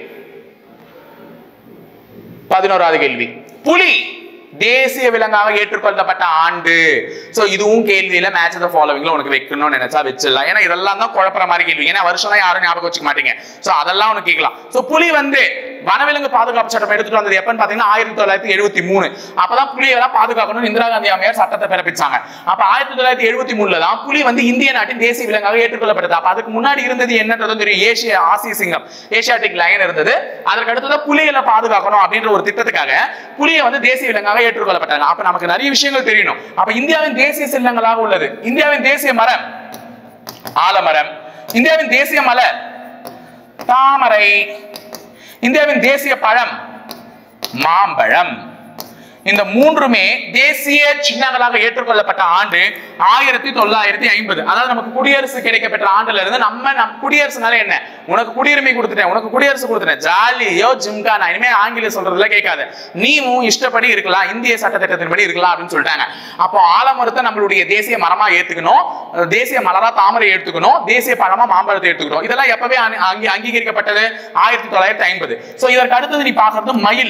Speaker 1: பதினோராவது கேள்வி. புலி தேசிய விலங்காக ஏற்றுக்கொள்ளப்பட்ட ஆண்டு. சோ இதுவும் கேள்வியில மேட்ச் தி ஃபாலோவிங்ல உனக்கு வைக்கணும்னு நினைச்சா வச்சிடலாம். ஏன்னா இதெல்லாம் தான் குழப்பற மாதிரி கேள்வி. ஏன்னா வருஷம் யாரும் ஞாபகம் வச்சுக்க மாட்டீங்க. சோ அதெல்லாம் உனக்கு கேட்கலாம். சோ புலி வந்து வனவிலங்கு பாதுகாப்பு சட்டம் எடுத்துட்டு வந்தது எப்பன்னு பாத்தீங்கன்னா ஆயிரத்தி தொள்ளாயிரத்தி எழுபத்தி மூணு அப்பதான் புலியெல்லாம் பாதுகாக்கணும் இந்திரா காந்தி அம்மையார் சட்டத்தை பிறப்பிச்சாங்க. அப்ப ஆயிரத்தி தொள்ளாயிரத்தி எழுபத்தி மூணுல தான் புலி வந்து இந்திய நாட்டின் தேசிய விலங்காக ஏற்றுக்கொள்ளப்பட்டது. அப்ப அதுக்கு முன்னாடி இருந்தது என்னன்றதும் தெரியும், ஏசிய ஆசிய சிங்கம் ஏசியாட்டிக் லயன் இருந்தது. அதற்கு அடுத்ததான் புலிகளை பாதுகாக்கணும் அப்படின்ற ஒரு திட்டத்துக்காக புலியை வந்து தேசிய விலங்காக ஏற்றுக்கொள்ளப்பட்டாங்க. அப்ப நமக்கு நிறைய விஷயங்கள் தெரியணும். அப்ப இந்தியாவின் தேசிய சின்னங்களாக உள்ளது இந்தியாவின் தேசிய மரம் ஆலமரம், இந்தியாவின் தேசிய மலர் தாமரை, இந்தியாவின் தேசிய பழம் மாம்பழம். இந்த மூன்றுமே தேசிய சின்னங்களாக ஏற்றுக்கொள்ளப்பட்ட ஆண்டு ஆயிரத்தி தொள்ளாயிரத்தி ஐம்பது. அதாவது நமக்கு குடியரசு கிடைக்கப்பட்ட ஆண்டுல இருந்து நம்ம நம் குடியரசுனால என்ன, உனக்கு குடியுரிமை கொடுத்துட்டேன், உனக்கு குடியரசு கொடுத்துட்டேன், ஜாலியோ ஜிம்கானா, இனிமே ஆங்கிலம் சொல்றதுல கேட்காது, நீயும் இஷ்டப்படி இருக்கலாம், இந்திய சட்டத்திட்டத்தின்படி இருக்கலாம் அப்படின்னு சொல்லிட்டாங்க. அப்போ ஆலமரத்தை நம்மளுடைய தேசிய மரமா ஏத்துக்கணும், தேசிய மலரா தாமரை ஏத்துக்கணும், தேசிய பழமா மாம்பழத்தை ஏத்துக்கணும். இதெல்லாம் எப்பவே அங்கீகரிக்கப்பட்டது ஆயிரத்தி தொள்ளாயிரத்தி ஐம்பது. சோ இதற்கு அடுத்தது நீ பாக்குறது மயில்.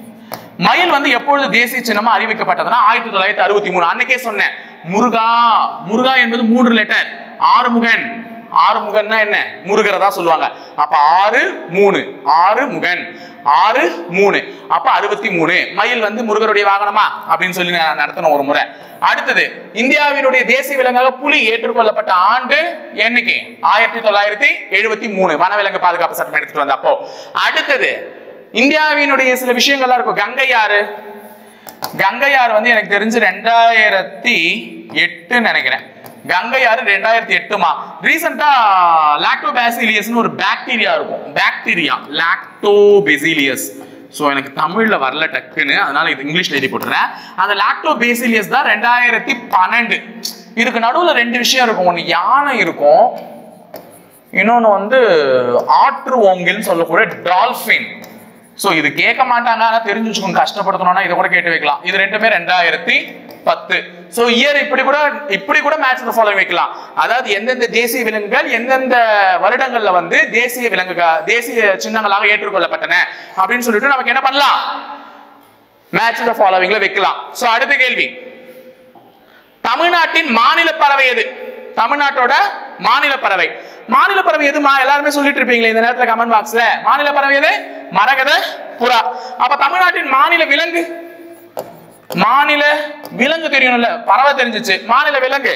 Speaker 1: மயில் வந்து எப்பொழுது தேசிய சின்னமா அறிவிக்கப்பட்டதுன்னா ஆயிரத்தி தொள்ளாயிரத்தி அறுபத்தி மூணு. அன்னைக்கே சொன்னேன், முருகா. முருகா என்பது மூன்று லெட்டர். ஆறுமுகன், ஆறுமுகன்னா என்ன, முருகரதா சொல்லுவாங்க. அப்ப ஆறு மூணு, ஆறு முகன், ஆறு மூணு, அப்ப அறுபத்தி மூணு. மயில் வந்து முருகருடைய வாகனமா அப்படின்னு சொல்லி நடத்தணும் ஒரு முறை. அடுத்தது இந்தியாவினுடைய தேசிய விலங்காக புலி ஏற்றுக்கொள்ளப்பட்ட ஆண்டு என்னைக்கு, ஆயிரத்தி தொள்ளாயிரத்தி எழுபத்தி மூணு வனவிலங்கு பாதுகாப்பு சட்டம் எடுத்துட்டு வந்த அப்போ. அடுத்தது இந்தியாவினுடைய சில விஷயங்கள்லாம் இருக்கும். கங்கை ஆறு, கங்கை ஆறு வந்து எனக்கு தெரிஞ்சு ரெண்டாயிரத்தி எட்டு நினைக்கிறேன். கங்கை ஆறு ரெண்டாயிரத்தி எட்டுமா. ரீசெண்டா லாக்டோபாசிலியஸ்னு ஒரு பாக்டீரியா இருக்கும், பாக்டீரியா லாக்டோபாசிலியஸ். சோ எனக்கு தமிழ்ல வரல டக்குன்னு, அதனால இது இங்கிலீஷ்ல எழுதி போட்டுறேன். அந்த லாக்டோபாசிலியஸ் தான் ரெண்டாயிரத்தி பன்னெண்டு. இதுக்கு நடுவுல ரெண்டு விஷயம் இருக்கும், ஒன்னு யானை இருக்கும், இன்னொன்னு வந்து ஆற்று ஓங்கில்னு சொல்லக்கூடிய டால்பின். சோ இது கேட்க மாட்டாங்க, ஆனா தெரிஞ்சு வச்சுக்கோங்க, கஷ்டப்படுத்தணும்னா இதை கூட கேட்டு வைக்கலாம். இது ரெண்டுமே ரெண்டாயிரத்தி பத்து. சோ இயர் இப்படி கூட இப்படி கூட மேட்ச் தி ஃபாலோயிங் வைக்கலாம். அதாவது எந்தெந்த தேசிய விலங்குகள் எந்தெந்த வருடங்கள்ல வந்து தேசிய விலங்குகள் தேசிய சின்னங்களாக ஏற்றுக்கொள்ளப்பட்டன அப்படின்னு சொல்லிட்டு நமக்கு என்ன பண்ணலாம், மேட்ச் தி ஃபாலோயிங்ல வைக்கலாம். சோ அடுத்த கேள்வி, தமிழ்நாட்டின் மாநில பறவை எது? தமிழ்நாட்டோட மாநில பறவை, மாநில பறவை எதுமா எல்லாருமே சொல்லிட்டு இருப்பீங்களே இந்த நேரத்துல கமெண்ட் பாக்ஸ்ல. மாநில பறவை எது? மரகத புறா. அப்ப தமிழ்நாட்டின் மாநில விலங்கு, மாநில விலங்கு தெரியணும்ல, பறவை தெரிஞ்சிச்சு, மாநில விலங்கு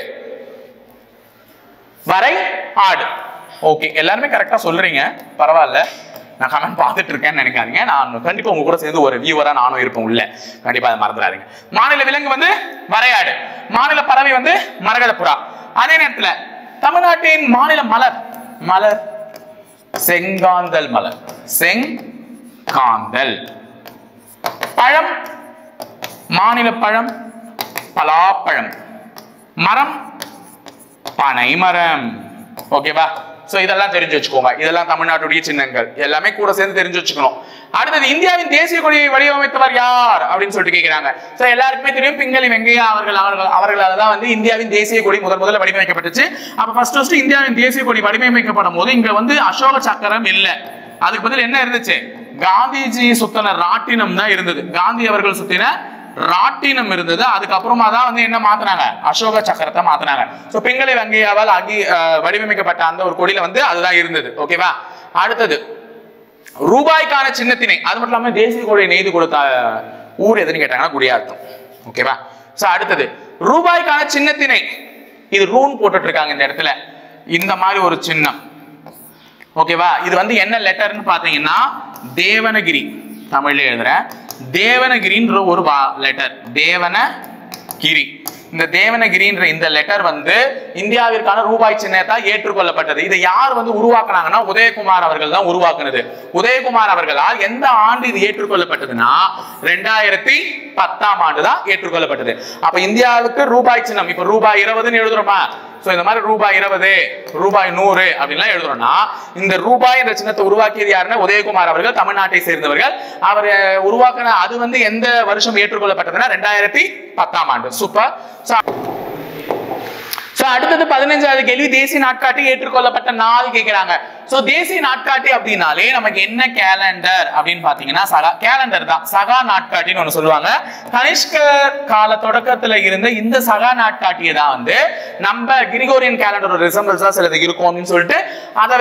Speaker 1: வரை ஆடு. ஓகே, எல்லாருமே கரெக்டா சொல்றீங்க, பரவாயில்ல. நான் கமெண்ட் பார்த்துட்டு இருக்கேன்னு நினைக்காதீங்க, நான் கண்டிப்பா உங்க கூட சேர்ந்து ஒரு வியூவரா நானும் இருப்பேன் உள்ள, கண்டிப்பா அதை மறந்துடாதீங்க. மாநில விலங்கு வந்து வரையாடு, மாநில பறவை வந்து மரகத புறா. அதே நேரத்துல தமிழ்நாட்டின் மாநில மலர், மலர் செங்காந்தல் மலர், செங்காந்தல். பழம், மாநில பழம் பலாப்பழம். மரம் பனை மரம். ஓகேவா? சோ இதெல்லாம் தெரிஞ்சு வச்சுக்கோங்க, இதெல்லாம் தமிழ்நாட்டுடைய சின்னங்கள், எல்லாமே கூட சேர்ந்து தெரிஞ்சு வச்சுக்கணும். அடுத்தது இந்தியாவின் தேசிய கொடியை வடிவமைத்தவர் யார் அப்படின்னு சொல்லிட்டு கேட்கிறாங்க. சோ எல்லாருக்குமே தெரியும், பிங்களி வெங்கையா அவர்கள் அவர்கள் அவர்களால தான் வந்து இந்தியாவின் தேசிய கொடி முதல் முதல்ல வடிவமைக்கப்பட்டுச்சு. அப்ப ஃபர்ஸ்ட் ஃபர்ஸ்ட் இந்தியாவின் தேசிய கொடி வடிவமைக்கப்படும் போது இங்க வந்து அசோக சக்கரம் இல்ல, அதுக்கு பதில் என்ன இருந்துச்சு, காந்திஜி சுத்தின ராட்டினம் தான் இருந்தது. காந்தி அவர்கள் சுத்தின ராட்டினம் இருந்தது. அதுக்கப்புறமா தான் வந்து என்ன மாத்தினாங்க, அசோக சக்கரத்தை மாத்தினாங்க. சோ பிங்களி வெங்கையாவால் அங்கி வடிவமைக்கப்பட்ட அந்த ஒரு கொடியில வந்து அதுதான் இருந்தது. ஓகேவா? அடுத்தது ரூபாய்க்கான சின்னத்தினை, அது மட்டும் இல்லாம தேசிய கொடியை நெய்து கொடுத்த ஊர் எதுன்னு கேட்டாங்கன்னா குடியாத்தம். ஓகேவா? சோ அடுத்தது ரூபாய்க்கான சின்னத்தினை, இது ரூன் போட்டுட்டு இருக்காங்க இந்த இடத்துல, இந்த மாதிரி ஒரு சின்னம். ஓகேவா? இது வந்து என்ன லெட்டர்னு பாத்தீங்கன்னா தேவனகிரி, தமிழ்ல எழுதுறேன், தேவனகிரின்ற ஒரு லெட்டர், தேவனகிரி. இந்த தேவனகிரின்ற இந்த லெட்டர் வந்து இந்தியாவிற்கான ரூபாய் சின்னத்தால் ஏற்றுக்கொள்ளப்பட்டது. இதை யார் வந்து உருவாக்குனாங்கன்னா உதயகுமார் அவர்கள் தான் உருவாக்குனது. உதயகுமார் அவர்களால் எந்த ஆண்டு இது ஏற்றுக்கொள்ளப்பட்டதுன்னா ரெண்டாயிரத்தி பத்தாம் ஆண்டு தான் ஏற்றுக்கொள்ளப்பட்டது. அப்ப இந்தியாவுக்கு ரூபாய் சின்னம், இப்ப ரூபாய் இருபதுன்னு எழுதுறோமா, சோ இந்த மாதிரி ரூபாய் இருபது, ரூபாய் நூறு அப்படின்லாம் எழுதுறோம்னா இந்த ரூபாய் என்ற சின்னத்தை உருவாக்கியது யாருன்னா உதயகுமார் அவர்கள், தமிழ்நாட்டை சேர்ந்தவர்கள். அவர் உருவாக்கின அது வந்து எந்த வருஷம் ஏற்றுக்கொள்ளப்பட்டதுன்னா ரெண்டாயிரத்தி பத்தாம் ஆண்டு. சூப்பர். அடுத்தது பதினஞ்சாவது கேள்வி, தேசிய நாட்காட்டி ஏற்றுக்கொள்ளப்பட்ட நாள் கேட்கிறாங்க. சோ தேசிய நாட்காட்டி அப்படின்னாலே நமக்கு என்ன கேலண்டர் அப்படின்னு பாத்தீங்கன்னா சகா கேலண்டர் தான், சகா நாட்காட்டின்னு ஒண்ணு சொல்லுவாங்க. கனிஷ்க கால தொடக்கத்துல இருந்த இந்த சகா நாட்காட்டியை தான் வந்து நம்ம கிரிகோரியன் கேலண்டர் ரிசம்பிள்ஸா சிலது இருக்கும் அப்படின்னு சொல்லிட்டு அதை வச்சு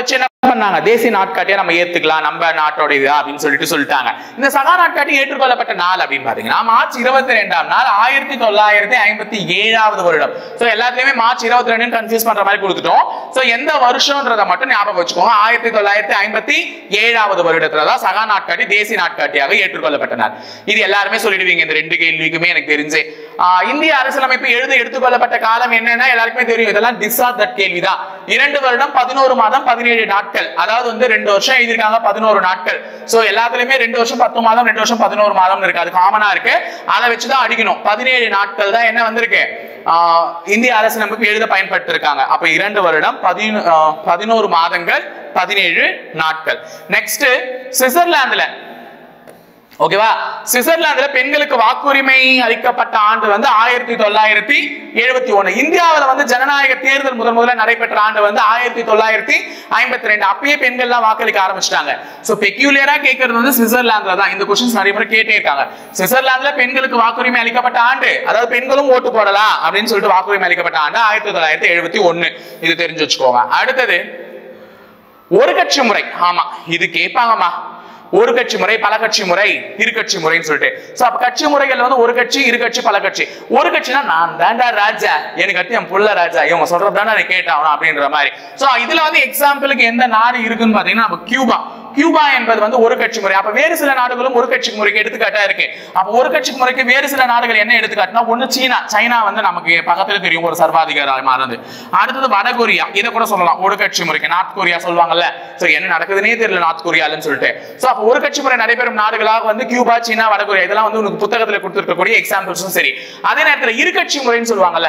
Speaker 1: பண்ணாங்க, தேசிய நாட்காட்டியா நம்ம ஏத்துக்கலாம், நம்ம நாட்டோட இது அப்படின்னு சொல்லிட்டு சொல்லிட்டாங்க. இந்த சகா நாட்காட்டி ஏற்றுக்கொள்ளப்பட்ட நாள் அப்படின்னு பாத்தீங்கன்னா மார்ச் இருபத்தி ரெண்டாம் நாள் ஆயிரத்தி தொள்ளாயிரத்தி ஐம்பத்தி ஏழாவது வருடம். சோ எல்லாத்துலயுமே மார்ச் இருபத்தி ரெண்டு கன்ஃபியூஸ் பண்ற மாதிரி கொடுத்துட்டோம். சோ எந்த வருஷம்ன்றதை மட்டும் ஞாபகம் வச்சுக்கோங்க. ஆயிரத்தி தொள்ளாயிரத்தி ஐம்பத்தி ஏழாவது வருடத்துலதான் சகா நாட்காட்டி தேசிய நாட்காட்டியாக ஏற்றுக்கொள்ளப்பட்ட நாள். இது எல்லாருமே சொல்லிடுவீங்க இந்த ரெண்டு கேள்விக்குமே எனக்கு தெரிஞ்சு. இந்திய அரசியலமைப்பு எழுத எடுத்துக்கொள்ளப்பட்ட காலம் என்னன்னா எல்லாருக்குமே தெரியும். இதெல்லாம் திஸ் ஆர் தட் கேள்விதான். இரண்டு வருடம் பதினோரு மாதம் பதினேழு நாட்கள், அதாவது வந்து ரெண்டு வருஷம் எழுதிருக்காங்க, பதினோரு நாட்கள். சோ எல்லாத்துலயுமே ரெண்டு வருஷம் பத்து மாதம் ரெண்டு வருஷம் பதினோரு மாதம் இருக்கு, அது காமனா இருக்கு. அதை வச்சுதான் அடிக்கணும். பதினேழு நாட்கள் தான் என்ன வந்திருக்கு இந்திய அரசியலமைப்பு எழுத பயன்படுத்தி இருக்காங்க. அப்ப இரண்டு வருடம் பதினோரு மாதங்கள் பதினேழு நாட்கள். நெக்ஸ்ட் சுவிட்சர்லாந்துல ஓகேவா, சுவிட்சர்லாந்துல பெண்களுக்கு வாக்குரிமை அளிக்கப்பட்ட ஆண்டு வந்து ஆயிரத்தி தொள்ளாயிரத்தி எழுபத்தி ஒண்ணு. இந்தியாவில வந்து ஜனநாயக தேர்தல் முதல் முதல்ல நடைபெற்ற ஆண்டு வந்து ஆயிரத்தி தொள்ளாயிரத்தி ஐம்பத்தி ரெண்டு. அப்பயே பெண்கள் எல்லாம் வாக்களிக்க ஆரம்பிச்சிட்டாங்க. சோ பெக்யூலியரா கேட்கறது வந்து சுவிட்சர்லாந்துல தான். இந்த கொஸ்டின்ஸ் நிறைய பேர் கேட்டே இருக்காங்க. சுவிட்சர்லாந்துல பெண்களுக்கு வாக்குரிமை அளிக்கப்பட்ட ஆண்டு, அதாவது பெண்களும் ஓட்டு போடலாம் அப்படின்னு சொல்லிட்டு வாக்குரிமை அளிக்கப்பட்ட ஆண்டு ஆயிரத்தி தொள்ளாயிரத்தி எழுபத்தி ஒண்ணு. இது தெரிஞ்சு வச்சுக்கோங்க. அடுத்தது ஒரு கட்சி முறை. ஆமா, இது கேட்பாங்கம்மா. ஒரு கட்சி முறை, பல கட்சி முறை, இரு கட்சி முறைன்னு சொல்லிட்டு. சோ அப்ப கட்சி முறைகள் வந்து ஒரு கட்சி, இரு கட்சி, பல கட்சி. ஒரு கட்சினா நான் தாண்டா ராஜா, எனக்கு அடுத்து என் புள்ள ராஜா, இவங்க சொல்றது தானே நான் கேட்டாகணும் அப்படின்ற மாதிரி. சோ இதுல வந்து எக்ஸாம்பிளுக்கு எந்த நாடு இருக்குன்னு பாத்தீங்கன்னா நம்ம கியூபா. கியூபா என்பது வந்து ஒரு கட்சி முறை. அப்ப வேறு சில நாடுகளும் ஒரு கட்சி முறைக்கு எடுத்துக்காட்டா இருக்கு. அப்ப ஒரு கட்சி முறைக்கு வேறு சில நாடுகள் என்ன எடுத்துக்காட்டுனா, ஒண்ணு சீனா. சைனா வந்து நமக்கு பக்கத்துல தெரியும், ஒரு சர்வாதிகாரி மாறுது. அடுத்தது வடகொரியா, இதை கூட சொல்லலாம் ஒரு கட்சி முறைக்கு. நார்த் கொரியா சொல்லுவாங்கல்ல, சோ என்ன நடக்குதுன்னே தெரியல நார்த் கொரியாலன்னு சொல்லிட்டு. சோ அப்ப ஒரு கட்சி முறை நடைபெறும் நாடுகளாக வந்து கியூபா, சீனா, வடகொரியா, இதெல்லாம் வந்து உங்களுக்கு புத்தகத்துல கொடுத்திருக்கக்கூடிய எக்ஸாம்பிள்ஸும் சரி. அதே நேரத்துல இரு கட்சி முறைன்னு சொல்லுவாங்கல்ல,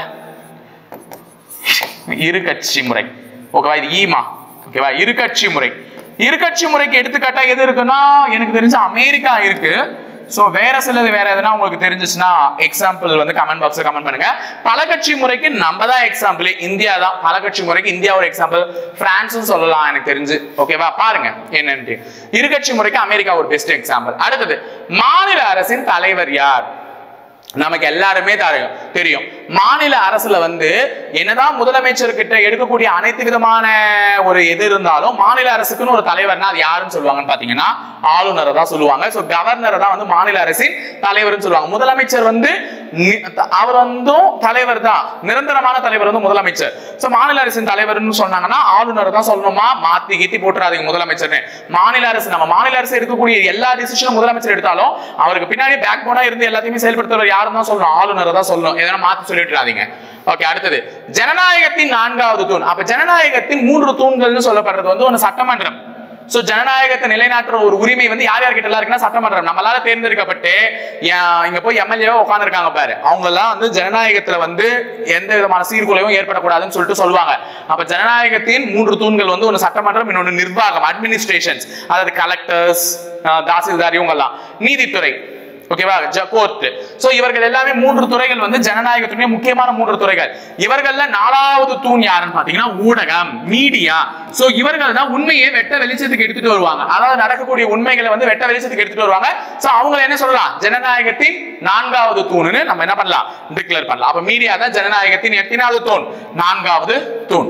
Speaker 1: இரு கட்சி முறை ஓகேவா, இது ஈமா ஓகேவா, இரு கட்சி முறை. இரு கட்சி முறைக்கு எடுத்துக்காட்டா எது இருக்குன்னா எனக்கு தெரிஞ்ச அமெரிக்கா இருக்கு. சோ வேற சிலது வேற எதுனா உங்களுக்கு தெரிஞ்சிச்சுன்னா எக்ஸாம்பிள் வந்து கமெண்ட் பாக்ஸ்ல கமெண்ட் பண்ணுங்க. பல கட்சி முறைக்கு நம்ம தான் எக்ஸாம்பிள், இந்தியா தான். பல கட்சி முறைக்கு இந்தியா ஒரு எக்ஸாம்பிள், பிரான்ஸும் சொல்லலாம் எனக்கு தெரிஞ்சு. ஓகேவா, பாருங்க என்னன்னு. இரு கட்சி முறைக்கு அமெரிக்கா ஒரு பெஸ்ட் எக்ஸாம்பிள். அடுத்தது மாநில அரசின் தலைவர் யார்? நமக்கு எல்லாருமே தெரியும். மாநில அரசுல வந்து என்னதான் முதலமைச்சர் கிட்ட எடுக்கக்கூடிய அனைத்து விதமான ஒரு எது இருந்தாலும் மாநில அரசுக்குன்னு ஒரு தலைவர்னா அது யாருன்னு சொல்லுவாங்கன்னு பாத்தீங்கன்னா ஆளுநரை தான் சொல்லுவாங்க. சோ கவர்னரை தான் வந்து மாநில அரசின் தலைவர்னு சொல்லுவாங்க. முதலமைச்சர் வந்து அவர் வந்து தலைவர் தான், நிரந்தரமான தலைவர் வந்து முதலமைச்சர். சோ மாநில அரசின் தலைவர்னு சொன்னாங்கன்னா ஆளுநரை தான் சொல்லணுமா, மாத்தி கீத்தி போட்டுறாதீங்க முதலமைச்சர்னு. மாநில அரசு, நம்ம மாநில அரசு எடுக்கக்கூடிய எல்லா டிசிஷனும் முதலமைச்சர் எடுத்தாலும் அவருக்கு பின்னாடி பேக் போனா இருந்து எல்லாத்தையுமே செயல்படுத்துறவர் யாரும் தான் சொல்லணும், ஆளுநரை தான் சொல்லணும். எதனா மாத்தி சொல்லிட்டுறாதீங்க. ஓகே, அடுத்தது ஜனநாயகத்தின் நான்காவது தூண். அப்ப ஜனநாயகத்தின் மூன்று தூண்கள்னு சொல்லப்படுறது வந்து ஒன்னு சட்டமன்றம். சோ ஜனநாயகத்தை நிலைநாட்டுற ஒரு உரிமை வந்து யார் யார்கிட்ட எல்லாம் இருக்குன்னா சட்டமன்றம். நம்மளால தேர்ந்தெடுக்கப்பட்டு இங்க போய் எம்எல்ஏவோ உட்கார்ந்து இருக்காங்க பாரு, அவங்க எல்லாம் வந்து ஜனநாயகத்துல வந்து எந்த விதமான சீர்குலையும் ஏற்படக்கூடாதுன்னு சொல்லிட்டு சொல்லுவாங்க. அப்ப ஜனநாயகத்தின் மூன்று தூண்கள் வந்து ஒன்னு சட்டமன்றம், இன்னொன்னு நிர்வாகம், அட்மினிஸ்ட்ரேஷன்ஸ், அதாவது கலெக்டர்ஸ், தாசில்தார், இவங்க எல்லாம். நீதித்துறை ஓகேவா, கோர்ட். சோ இவர்கள் எல்லாமே மூன்று துறைகள் வந்து ஜனநாயகத்துடைய முக்கியமான மூன்று துறைகள். இவர்கள்ல நாலாவது தூண் யாருன்னு பாத்தீங்கன்னா ஊடகம், மீடியா. சோ இவர்கள் தான் உண்மையை வெட்ட வெளிச்சத்துக்கு எடுத்துட்டு வருவாங்க. அதாவது நடக்கக்கூடிய உண்மைகளை வந்து வெட்ட வெளிச்சத்துக்கு எடுத்துட்டு வருவாங்க. சோ அவங்க என்ன சொல்லலாம், ஜனநாயகத்தின் நான்காவது தூண்னு நம்ம என்ன பண்ணலாம், டிக்ளேர் பண்ணலாம். அப்ப மீடியா தான் ஜனநாயகத்தின் எத்தனாவது தூண், நான்காவது தூண்.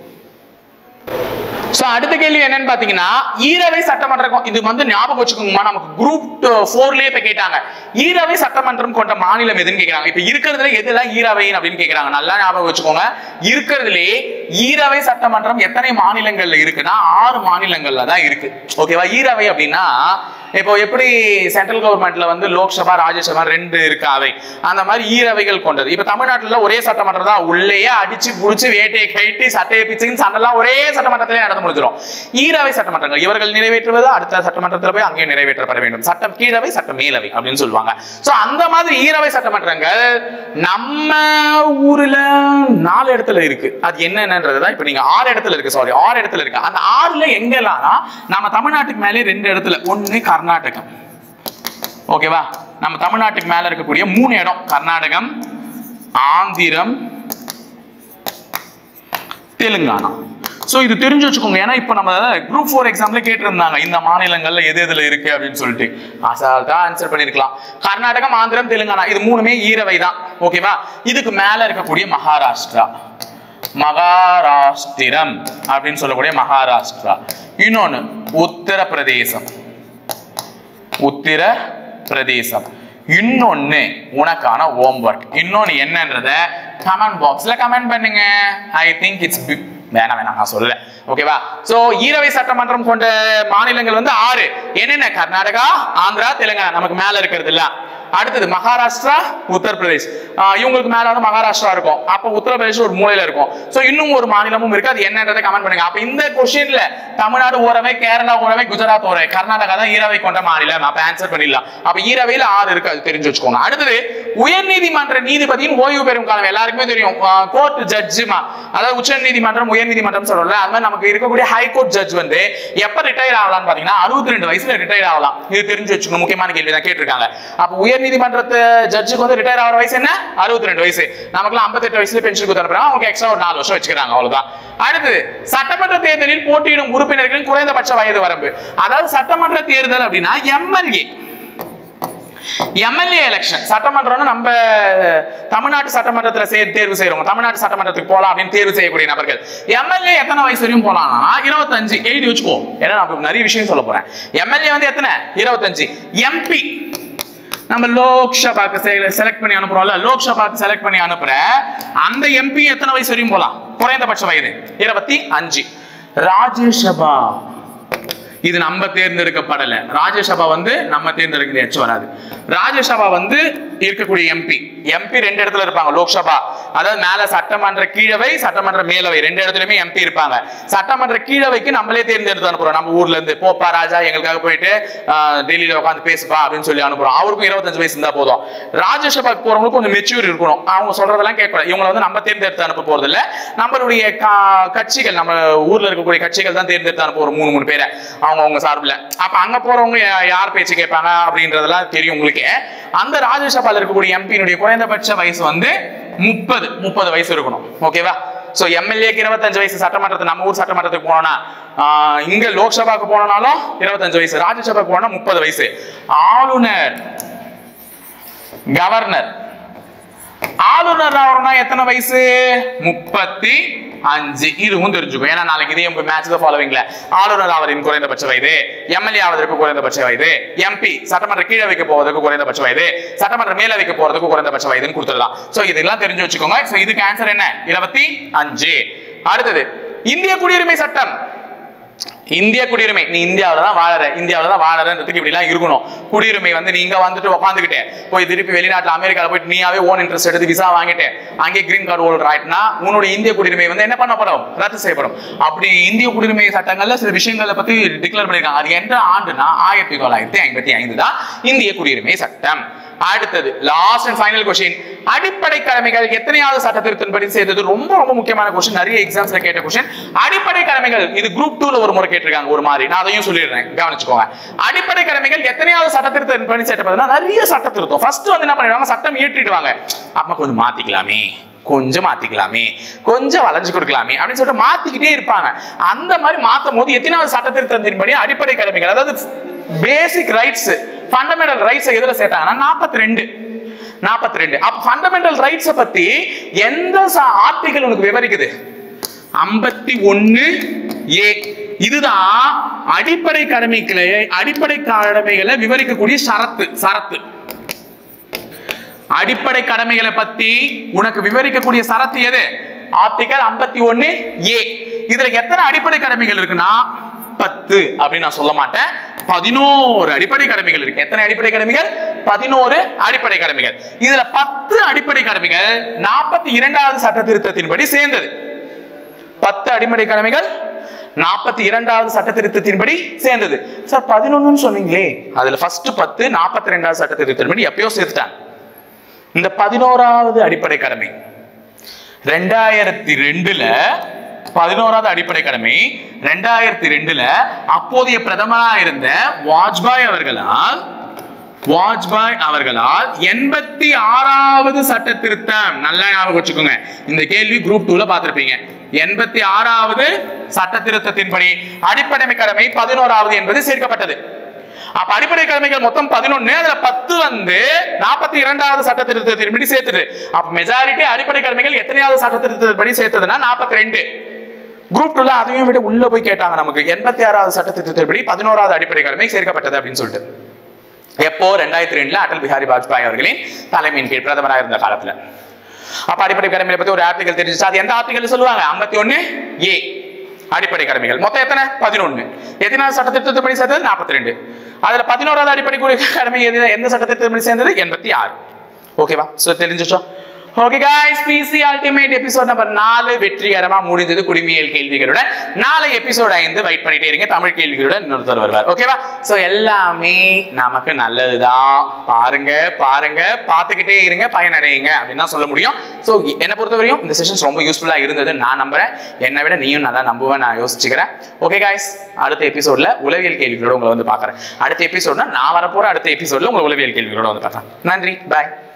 Speaker 1: சோ அடுத்த கேள்வி என்னன்னு பாத்தீங்கன்னா ஈரவை சட்டமன்றம். இது வந்து ஞாபகம் வச்சுக்கோங்கம்மா, நமக்கு குரூப் போர்லயே இப்ப கேட்டாங்க ஈரவை சட்டமன்றம் கொண்ட மாநிலம் எதுன்னு கேக்குறாங்க. இப்ப இருக்கிறதுல எதுலாம் ஈரவை அப்படின்னு கேக்குறாங்க, நல்லா ஞாபகம் வச்சுக்கோங்க. இருக்கிறதுலே ஈரவை சட்டமன்றம் எத்தனை மாநிலங்கள்ல இருக்குன்னா ஆறு மாநிலங்கள்ல தான் இருக்கு. ஓகேவா, ஈரவை அப்படின்னா இப்போ எப்படி சென்ட்ரல் கவர்மெண்ட்ல வந்து லோக்சபா, ராஜ்யசபா ரெண்டு இருக்கு அவை, அந்த மாதிரி ஈரவைகள் கொண்டது. இப்ப தமிழ்நாட்டுல ஒரே சட்டமன்றம் தான், உள்ளேயே அடிச்சு புடிச்சு வேட்டையை கட்டி சட்டையை பிச்சுன்னு சண்டெல்லாம் ஒரே சட்டமன்றத்திலே நடந்து முடிஞ்சிடும். ஈரவை சட்டமன்றங்கள் இவர்கள் நிறைவேற்றுவது அடுத்த சட்டமன்றத்தில் போய் அங்கே நிறைவேற்றப்பட வேண்டும். சட்டம் கீழவை, சட்டம் மேலவை அப்படின்னு சொல்லுவாங்க. சோ அந்த மாதிரி ஈரவை சட்டமன்றங்கள் நம்ம ஊர்ல நாலு இடத்துல இருக்கு. அது என்னன்றதுதான் இப்ப நீங்க ஆறு இடத்துல இருக்கு, சாரி ஆறு இடத்துல இருக்கு. அந்த ஆறுல எங்கெல்லாம் நம்ம தமிழ்நாட்டுக்கு மேலே ரெண்டு இடத்துல, ஒண்ணு கர்நாடகம் ஓகேவா, நம்ம தமிழ்நாட்டுக்கு மேல இருக்கக்கூடிய மூணு இடம் கர்நாடகம், ஆந்திரம், தெலுங்கானா. சோ இது தெரிஞ்சு வச்சுக்கோங்க. ஏன்னா இப்ப நம்ம குரூப் ஃபோர் எக்ஸாம்ல கேட்டிருந்தாங்க இந்த மாநிலங்கள்ல எது எதுல இருக்கு அப்படின்னு சொல்லிட்டு அசால்ட்டா ஆன்சர் பண்ணிருக்கலாம். கர்நாடகம், ஆந்திரம், தெலுங்கானா இது மூணுமே ஈரவை தான். ஓகேவா, இதுக்கு மேல இருக்கக்கூடிய மகாராஷ்டிரா, மகாராஷ்டிரம் அப்படின்னு சொல்லக்கூடிய மகாராஷ்டிரா. இன்னொன்னு உத்தரப்பிரதேசம், உத்தர பிரதேசம். இன்னொன்னு உனக்கான ஹோம்வொர்க். இன்னொன்னு என்னன்றத கமெண்ட் பாக்ஸ்ல கமெண்ட் பண்ணுங்க. ஐ திங்க் இட்ஸ் வேணாம் வேணாம் நான் சொல்ல. ஓகேவா? சோ ஈரவை சட்டமன்றம் கொண்ட மாநிலங்கள் வந்து ஆறு. என்னென்ன? கர்நாடகா, ஆந்திரா, தெலுங்கானா. நமக்கு மேல இருக்கிறது இல்ல. அடுத்தது மகாராஷ்டிரா, உத்தரப்பிரதேஷ். இவங்களுக்கு மேல வந்து மகாராஷ்டிரா இருக்கும். அப்ப உத்தரப்பிரதேஷ் ஒரு மூலையில இருக்கும். சோ இன்னும் ஒரு மாநிலமும் இருக்கு. அது என்னன்றதை கமெண்ட் பண்ணுங்க. அப்ப இந்த கொஸ்டின்ல தமிழ்நாடு ஓரவை, கேரளா ஓரவை, குஜராத் ஓரவை, கர்நாடகா தான் ஈரவை கொண்ட மாநிலம். அப்ப ஆன்சர் பண்ணிடலாம். அப்ப ஈரவையில ஆறு இருக்கு, அது தெரிஞ்சு வச்சுக்கோங்க. அடுத்தது உயர்நீதிமன்ற நீதிபதியின் ஓய்வு பெறும் காலம் எல்லாருக்குமே தெரியும். கோர்ட் ஜட்ஜுமா, அதாவது உச்ச நீதிமன்றம் உயர் நீதிமன்றம் சொல்றோம்ல, அது மாதிரி நமக்கு இருக்கக்கூடிய ஹைகோர்ட் ஜட்ஜ் வந்து எப்ப ரிட்டையர் ஆகலாம்னு பாத்தீங்கன்னா அறுபத்தி ரெண்டு வயசுல ரிட்டையர் ஆகலாம். இது தெரிஞ்சு வச்சுக்கணும். முக்கியமான கேள்வி தான் கேட்டிருக்காங்க. அப்ப உயர் நீதிமன்றத்து ஜட்ஜுக்கு வந்து ரிட்டையர் ஆகிற வயசு என்ன? அறுபத்தி ரெண்டு வயசு. நமக்குலாம் ஐம்பத்தி எட்டு வயசுல பென்ஷன் கொடுத்துறாங்க. அவங்க எக்ஸ்ட்ரா ஒரு நாலு வருஷம் வச்சுக்கிறாங்க, அவ்வளவுதான். அடுத்து சட்டமன்ற தேர்தலில் போட்டியிடும் உறுப்பினர்களின் குறைந்தபட்ச வயது வரம்பு. அதாவது சட்டமன்ற தேர்தல் அப்படின்னா எம்எல்ஏ எம்எல்ஏ எலெக்ஷன். சட்டமன்றம் நம்ம தமிழ்நாட்டு சட்டமன்றத்துல தேர்வு செய்யறோம். தமிழ்நாட்டு சட்டமன்றத்துக்கு போலாம் அப்படின்னு தேர்வு செய்யக்கூடிய நபர்கள் எம்எல்ஏ எத்தனை வயசு வரையும் போலாம்னா இருபத்தஞ்சு. எழுதி வச்சுக்கோ, ஏன்னா நான் நிறைய விஷயம் சொல்ல போறேன். எம்எல்ஏ வந்து எத்தனை? இருபத்தஞ்சு. எம்பி நம்ம லோக்சபாக்கு செலக்ட் பண்ணி அனுப்புறோம்ல, லோக்சபாக்கு செலக்ட் பண்ணி அனுப்புற அந்த எம்பி எத்தனை வயசு வரையும் போலாம்? குறைந்தபட்ச வயது இருபத்தி அஞ்சு. ராஜ்யசபா இது நம்ம தேர்ந்தெடுக்கப்படல. ராஜ்யசபா வந்து நம்ம தேர்ந்தெடுக்கிறது எச்சு வராது. ராஜ்யசபா வந்து இருக்கக்கூடிய எம்பி எம்பி ரெண்டு இடத்துல இருப்பாங்க. லோக்சபா அதாவது மேல சட்டமன்ற கீழவை, சட்டமன்ற மேலவை ரெண்டு இடத்துலயுமே எம்பி இருப்பாங்க. சட்டமன்ற கீழவைக்கு நம்மளே தேர்ந்தெடுத்து அனுப்புறோம். நம்ம ஊர்ல இருந்து போப்பா ராஜா எங்களுக்காக போயிட்டு டெல்லியில உட்காந்து பேசுப்பா அப்படின்னு சொல்லி அனுப்புறோம். அவருக்கும் இருபத்தஞ்சு வயசு இருந்தா போதும். ராஜ்யசபாக்கு போறவங்களுக்கு கொஞ்சம் மெச்சூர் இருக்கணும். அவங்க சொல்றதெல்லாம் கேட்கணும். இவங்களை வந்து நம்ம தேர்ந்தெடுத்து அனுப்ப போறது இல்ல. நம்மளுடைய கட்சிகள், நம்ம ஊர்ல இருக்கக்கூடிய கட்சிகள் தான் தேர்ந்தெடுத்து அனுப்புறோம் மூணு மூணு பேரை அவங்க அவங்க சார்பில். அப்ப அங்க போறவங்க யார் பேச்சு கேட்பாங்க அப்படின்றதெல்லாம் தெரியும் உங்களுக்கு. அந்த ராஜ்யசபால இருக்கக்கூடிய எம்பியினுடைய குறைந்தபட்ச வயசு வந்து முப்பது முப்பது வயசு இருக்கணும். ஓகேவா? சோ எம்எல்ஏக்கு இருபத்தஞ்சு வயசு. சட்டமன்றத்துக்கு நம்ம ஊர் சட்டமன்றத்துக்கு போனோம்னா, இங்க லோக்சபாக்கு போனாலும் இருபத்தஞ்சு வயசு. ராஜ்யசபாக்கு போனா முப்பது வயசு. ஆளுநர், கவர்னர், ஆளுநர் ஆகணும்னா எத்தனை வயசு? முப்பத்தி அஞ்சு. இதுவும் தெரிஞ்சுக்கும். ஏன்னா நாளைக்கு இதே மேட்ச் தான் ஃபாலோவிங்ல ஆளுநர் ஆவரின் குறைந்தபட்ச வயது, எம்எல்ஏ ஆவதற்கு குறைந்தபட்ச வயது, எம்பி சட்டமன்ற கீழே வைக்க போவதற்கு குறைந்தபட்ச வயது, சட்டமன்ற மேல வைக்க போறதுக்கு குறைந்தபட்ச வயதுன்னு கொடுத்துடலாம். சோ இதெல்லாம் தெரிஞ்சு வச்சுக்கோங்க. சோ இதுக்கு ஆன்சர் என்ன? இருபத்தி அஞ்சு. அடுத்தது இந்திய குடியுரிமை சட்டம். இந்திய குடியுரிமை, நீ இந்தியாவில தான் வாழற, இந்தியாவில தான் வாழறதுக்கு இப்படி எல்லாம் இருக்கணும். குடியுரிமை வந்து நீங்க வந்துட்டு உட்காந்துக்கிட்டே போய் திருப்பி வெளிநாட்டுல அமெரிக்கால போயிட்டு நீயாவே ஓன் இன்ட்ரெஸ்ட் எடுத்து விசா வாங்கிட்டு அங்கே கிரீன் கார்டு ஹோல்டர் ஆயிட்டுனா உன்னுடைய இந்திய குடியுரிமை வந்து என்ன பண்ணப்படும்? ரத்து செய்யப்படும். அப்படி இந்திய குடியுரிமை சட்டங்கள்ல சில விஷயங்களை பத்தி டிக்ளேர் பண்ணிருக்காங்க. அது எந்த ஆண்டுனா ஆயிரத்தி தொள்ளாயிரத்தி ஐம்பத்தி ஐந்து தான் இந்திய குடியுரிமை சட்டம். அடுத்தது லாஸ்ட் அண்ட் ஃபைனல் क्वेश्चन, அடிப்படை கடமைகள் எத்தனையாவது சட்ட திருத்தத்தின்படி செய்தது? ரொம்ப ரொம்ப முக்கியமான क्वेश्चन, நிறைய எக்ஸாம்ஸ்ல கேட்ட क्वेश्चन. அடிப்படை கடமைகள் இது குரூப் டூ ல ஒரு முறை கேட்டிருக்காங்க ஒரு மாதிரி. நான் அதையும் சொல்லிடுறேன், கவனிச்சுக்கோங்க. அடிப்படை கடமைகள் எத்தனையாவது சட்ட திருத்தத்தின்படி செய்யப்பட்டதுன்னா நிறைய சட்ட திருத்தம். ஃபர்ஸ்ட் வந்து என்ன பண்ணிடுவாங்க? சட்டம் இயற்றிடுவாங்க. அப்ப கொஞ்சம் மாத்திக்கலாமே, கொஞ்சம் மாத்திக்கலாமே, கொஞ்சம் வளைஞ்சு கொடுக்கலாமே அப்படின்னு சொல்லிட்டு மாத்திக்கிட்டே இருப்பாங்க. அந்த மாதிரி மாத்தும் போது எத்தனாவது சட்ட திருத்தத்தின்படி அடிப்படை கடமைகள், அதாவது பேசிக் ரைட்ஸ், ஃபண்டமெண்டல் ரைட்ஸ் எதுல சேர்த்தாங்கன்னா நாற்பத்தி ரெண்டு நாற்பத்தி ரெண்டு. அப்ப ஃபண்டமெண்டல் ரைட்ஸ் பத்தி எந்த ஆர்டிகல் உனக்கு விவரிக்குது? ஐம்பத்தி ஒன்னு ஏ. இதுதான் அடிப்படை கடமைகளை அடிப்படை கடமைகளை விவரிக்கக்கூடிய சரத்து சரத்து அடிப்படை கடமைகளை பத்தி உனக்கு விவரிக்கக்கூடிய சரத்து எது? ஆர்டிகல் ஐம்பத்தி ஒன்னு ஏ. இதுல எத்தனை அடிப்படை கடமைகள் இருக்குன்னா பத்து அப்படின்னு நான் சொல்ல மாட்டேன், பதினோரு அடிப்படை கடமைகள் இருக்கு. எத்தனை அடிப்படை கடமைகள்? பதினோரு அடிப்படை கடமைகள். இதுல பத்து அடிப்படை கடமைகள் நாற்பத்தி இரண்டாவது சட்ட திருத்தத்தின்படி சேர்ந்தது. பத்து அடிப்படை கடமைகள் நாற்பத்தி இரண்டாவது சட்ட திருத்தத்தின்படி சேர்ந்தது. சார் பதினொன்னு சொன்னீங்களே, அதுல ஃபர்ஸ்ட் பத்து நாற்பத்தி ரெண்டாவது சட்ட திருத்தத்தின்படி எப்பயோ சேர்த்துட்டாங்க. இந்த பதினோராவது அடிப்படை கடமை ரெண்டாயிரத்தி ரெண்டுல பதினோராவது அடிப்படை கடமை ரெண்டாயிரத்தி ரெண்டுல அப்போதைய பிரதமராக இருந்த வாஜ்பாய் அவர்களால் வாஜ்பாய் அவர்களால் எண்பத்தி ஆறாவது சட்ட திருத்தம். நல்லா ஞாபகம் வச்சுக்கோங்க, இந்த கேள்வி குரூப் டூல பார்த்திருப்பீங்க. எண்பத்தி ஆறாவது சட்ட திருத்தத்தின்படி அடிப்படை கடமை பதினோராவது என்பது சேர்க்கப்பட்டது. அப்ப அடிப்படை கடமைகள் மொத்தம் பதினொன்னு, அதுல பத்து வந்து நாற்பத்தி இரண்டாவது சட்ட திருத்தத்தின்படி சேர்த்துது. அப்ப மெஜாரிட்டி அடிப்படை கடமைகள் எத்தனையாவது சட்ட திருத்தத்தின்படி சேர்த்ததுன்னா நாற்பத்தி ரெண்டு. குரூப் டூல அதையும் விட உள்ள போய் கேட்டாங்க நமக்கு எண்பத்தி ஆறாவது சட்ட திருத்தத்தின்படி பதினோராவது அடிப்படை கடமை சேர்க்கப்பட்டது அப்படின்னு சொல்லிட்டு. எப்போ ரெண்டாயிரத்தி ரெண்டுல அடல் பிஹாரி வாஜ்பாய் அவர்களின் தலைமையின் கீழ் பிரதமராக இருந்த காலத்துல. அப்ப அடிப்படை கடமைகளை பத்தி ஒரு ஆர்டிகல் தெரிஞ்சிச்சு. அது எந்த ஆர்டிகல் சொல்லுவாங்க? ஐம்பத்தி ஒன்னு ஏ அடிப்படை கடமைகள் மொத்தம் எத்தனை? பதினொன்னு. எத்தனாவது சட்ட திருத்தத்தின்படி சேர்ந்தது? நாற்பத்தி ரெண்டு. அதுல பதினோராவது அடிப்படை கடமை எந்த சட்ட திருத்தத்தின்படி சேர்ந்தது? எண்பத்தி ஆறு. ஓகேவா? சோ தெரிஞ்சிச்சோ? Okay guys, PC ultimate episode number நாலு வெற்றிகரமா முடிஞ்சது குடிமியல் கேள்விகளுடன். நாளை எபிசோட் ஐந்து வெயிட் பண்ணிட்டே இருங்க, தமிழ் கேள்விகளுடன் இன்னொருத்தர் வருவார். ஓகேவா? சோ எல்லாமே நமக்கு நல்லதுதான். பாருங்க பாருங்க பார்த்துக்கிட்டே இருங்க, பயனடையுங்க அப்படின்னு தான் சொல்ல முடியும். சோ என்ன பொறுத்தவரையும் இந்த செஷன்ஸ் ரொம்ப யூஸ்ஃபுல்லா இருந்தது நான் நம்புறேன். என்னை விட நீயும் நல்லா நம்புவேன் நான் யோசிச்சுக்கிறேன். ஓகே गाइस, அடுத்த எபிசோட்ல உளவியல் கேள்விகளோட உங்களை வந்து பாக்குறேன். அடுத்த எபிசோட்னா நான் வரப்போற அடுத்த எபிசோட்ல உங்களை உளவியல் கேள்விகளோட வந்து பாக்குறேன். நன்றி, பாய்.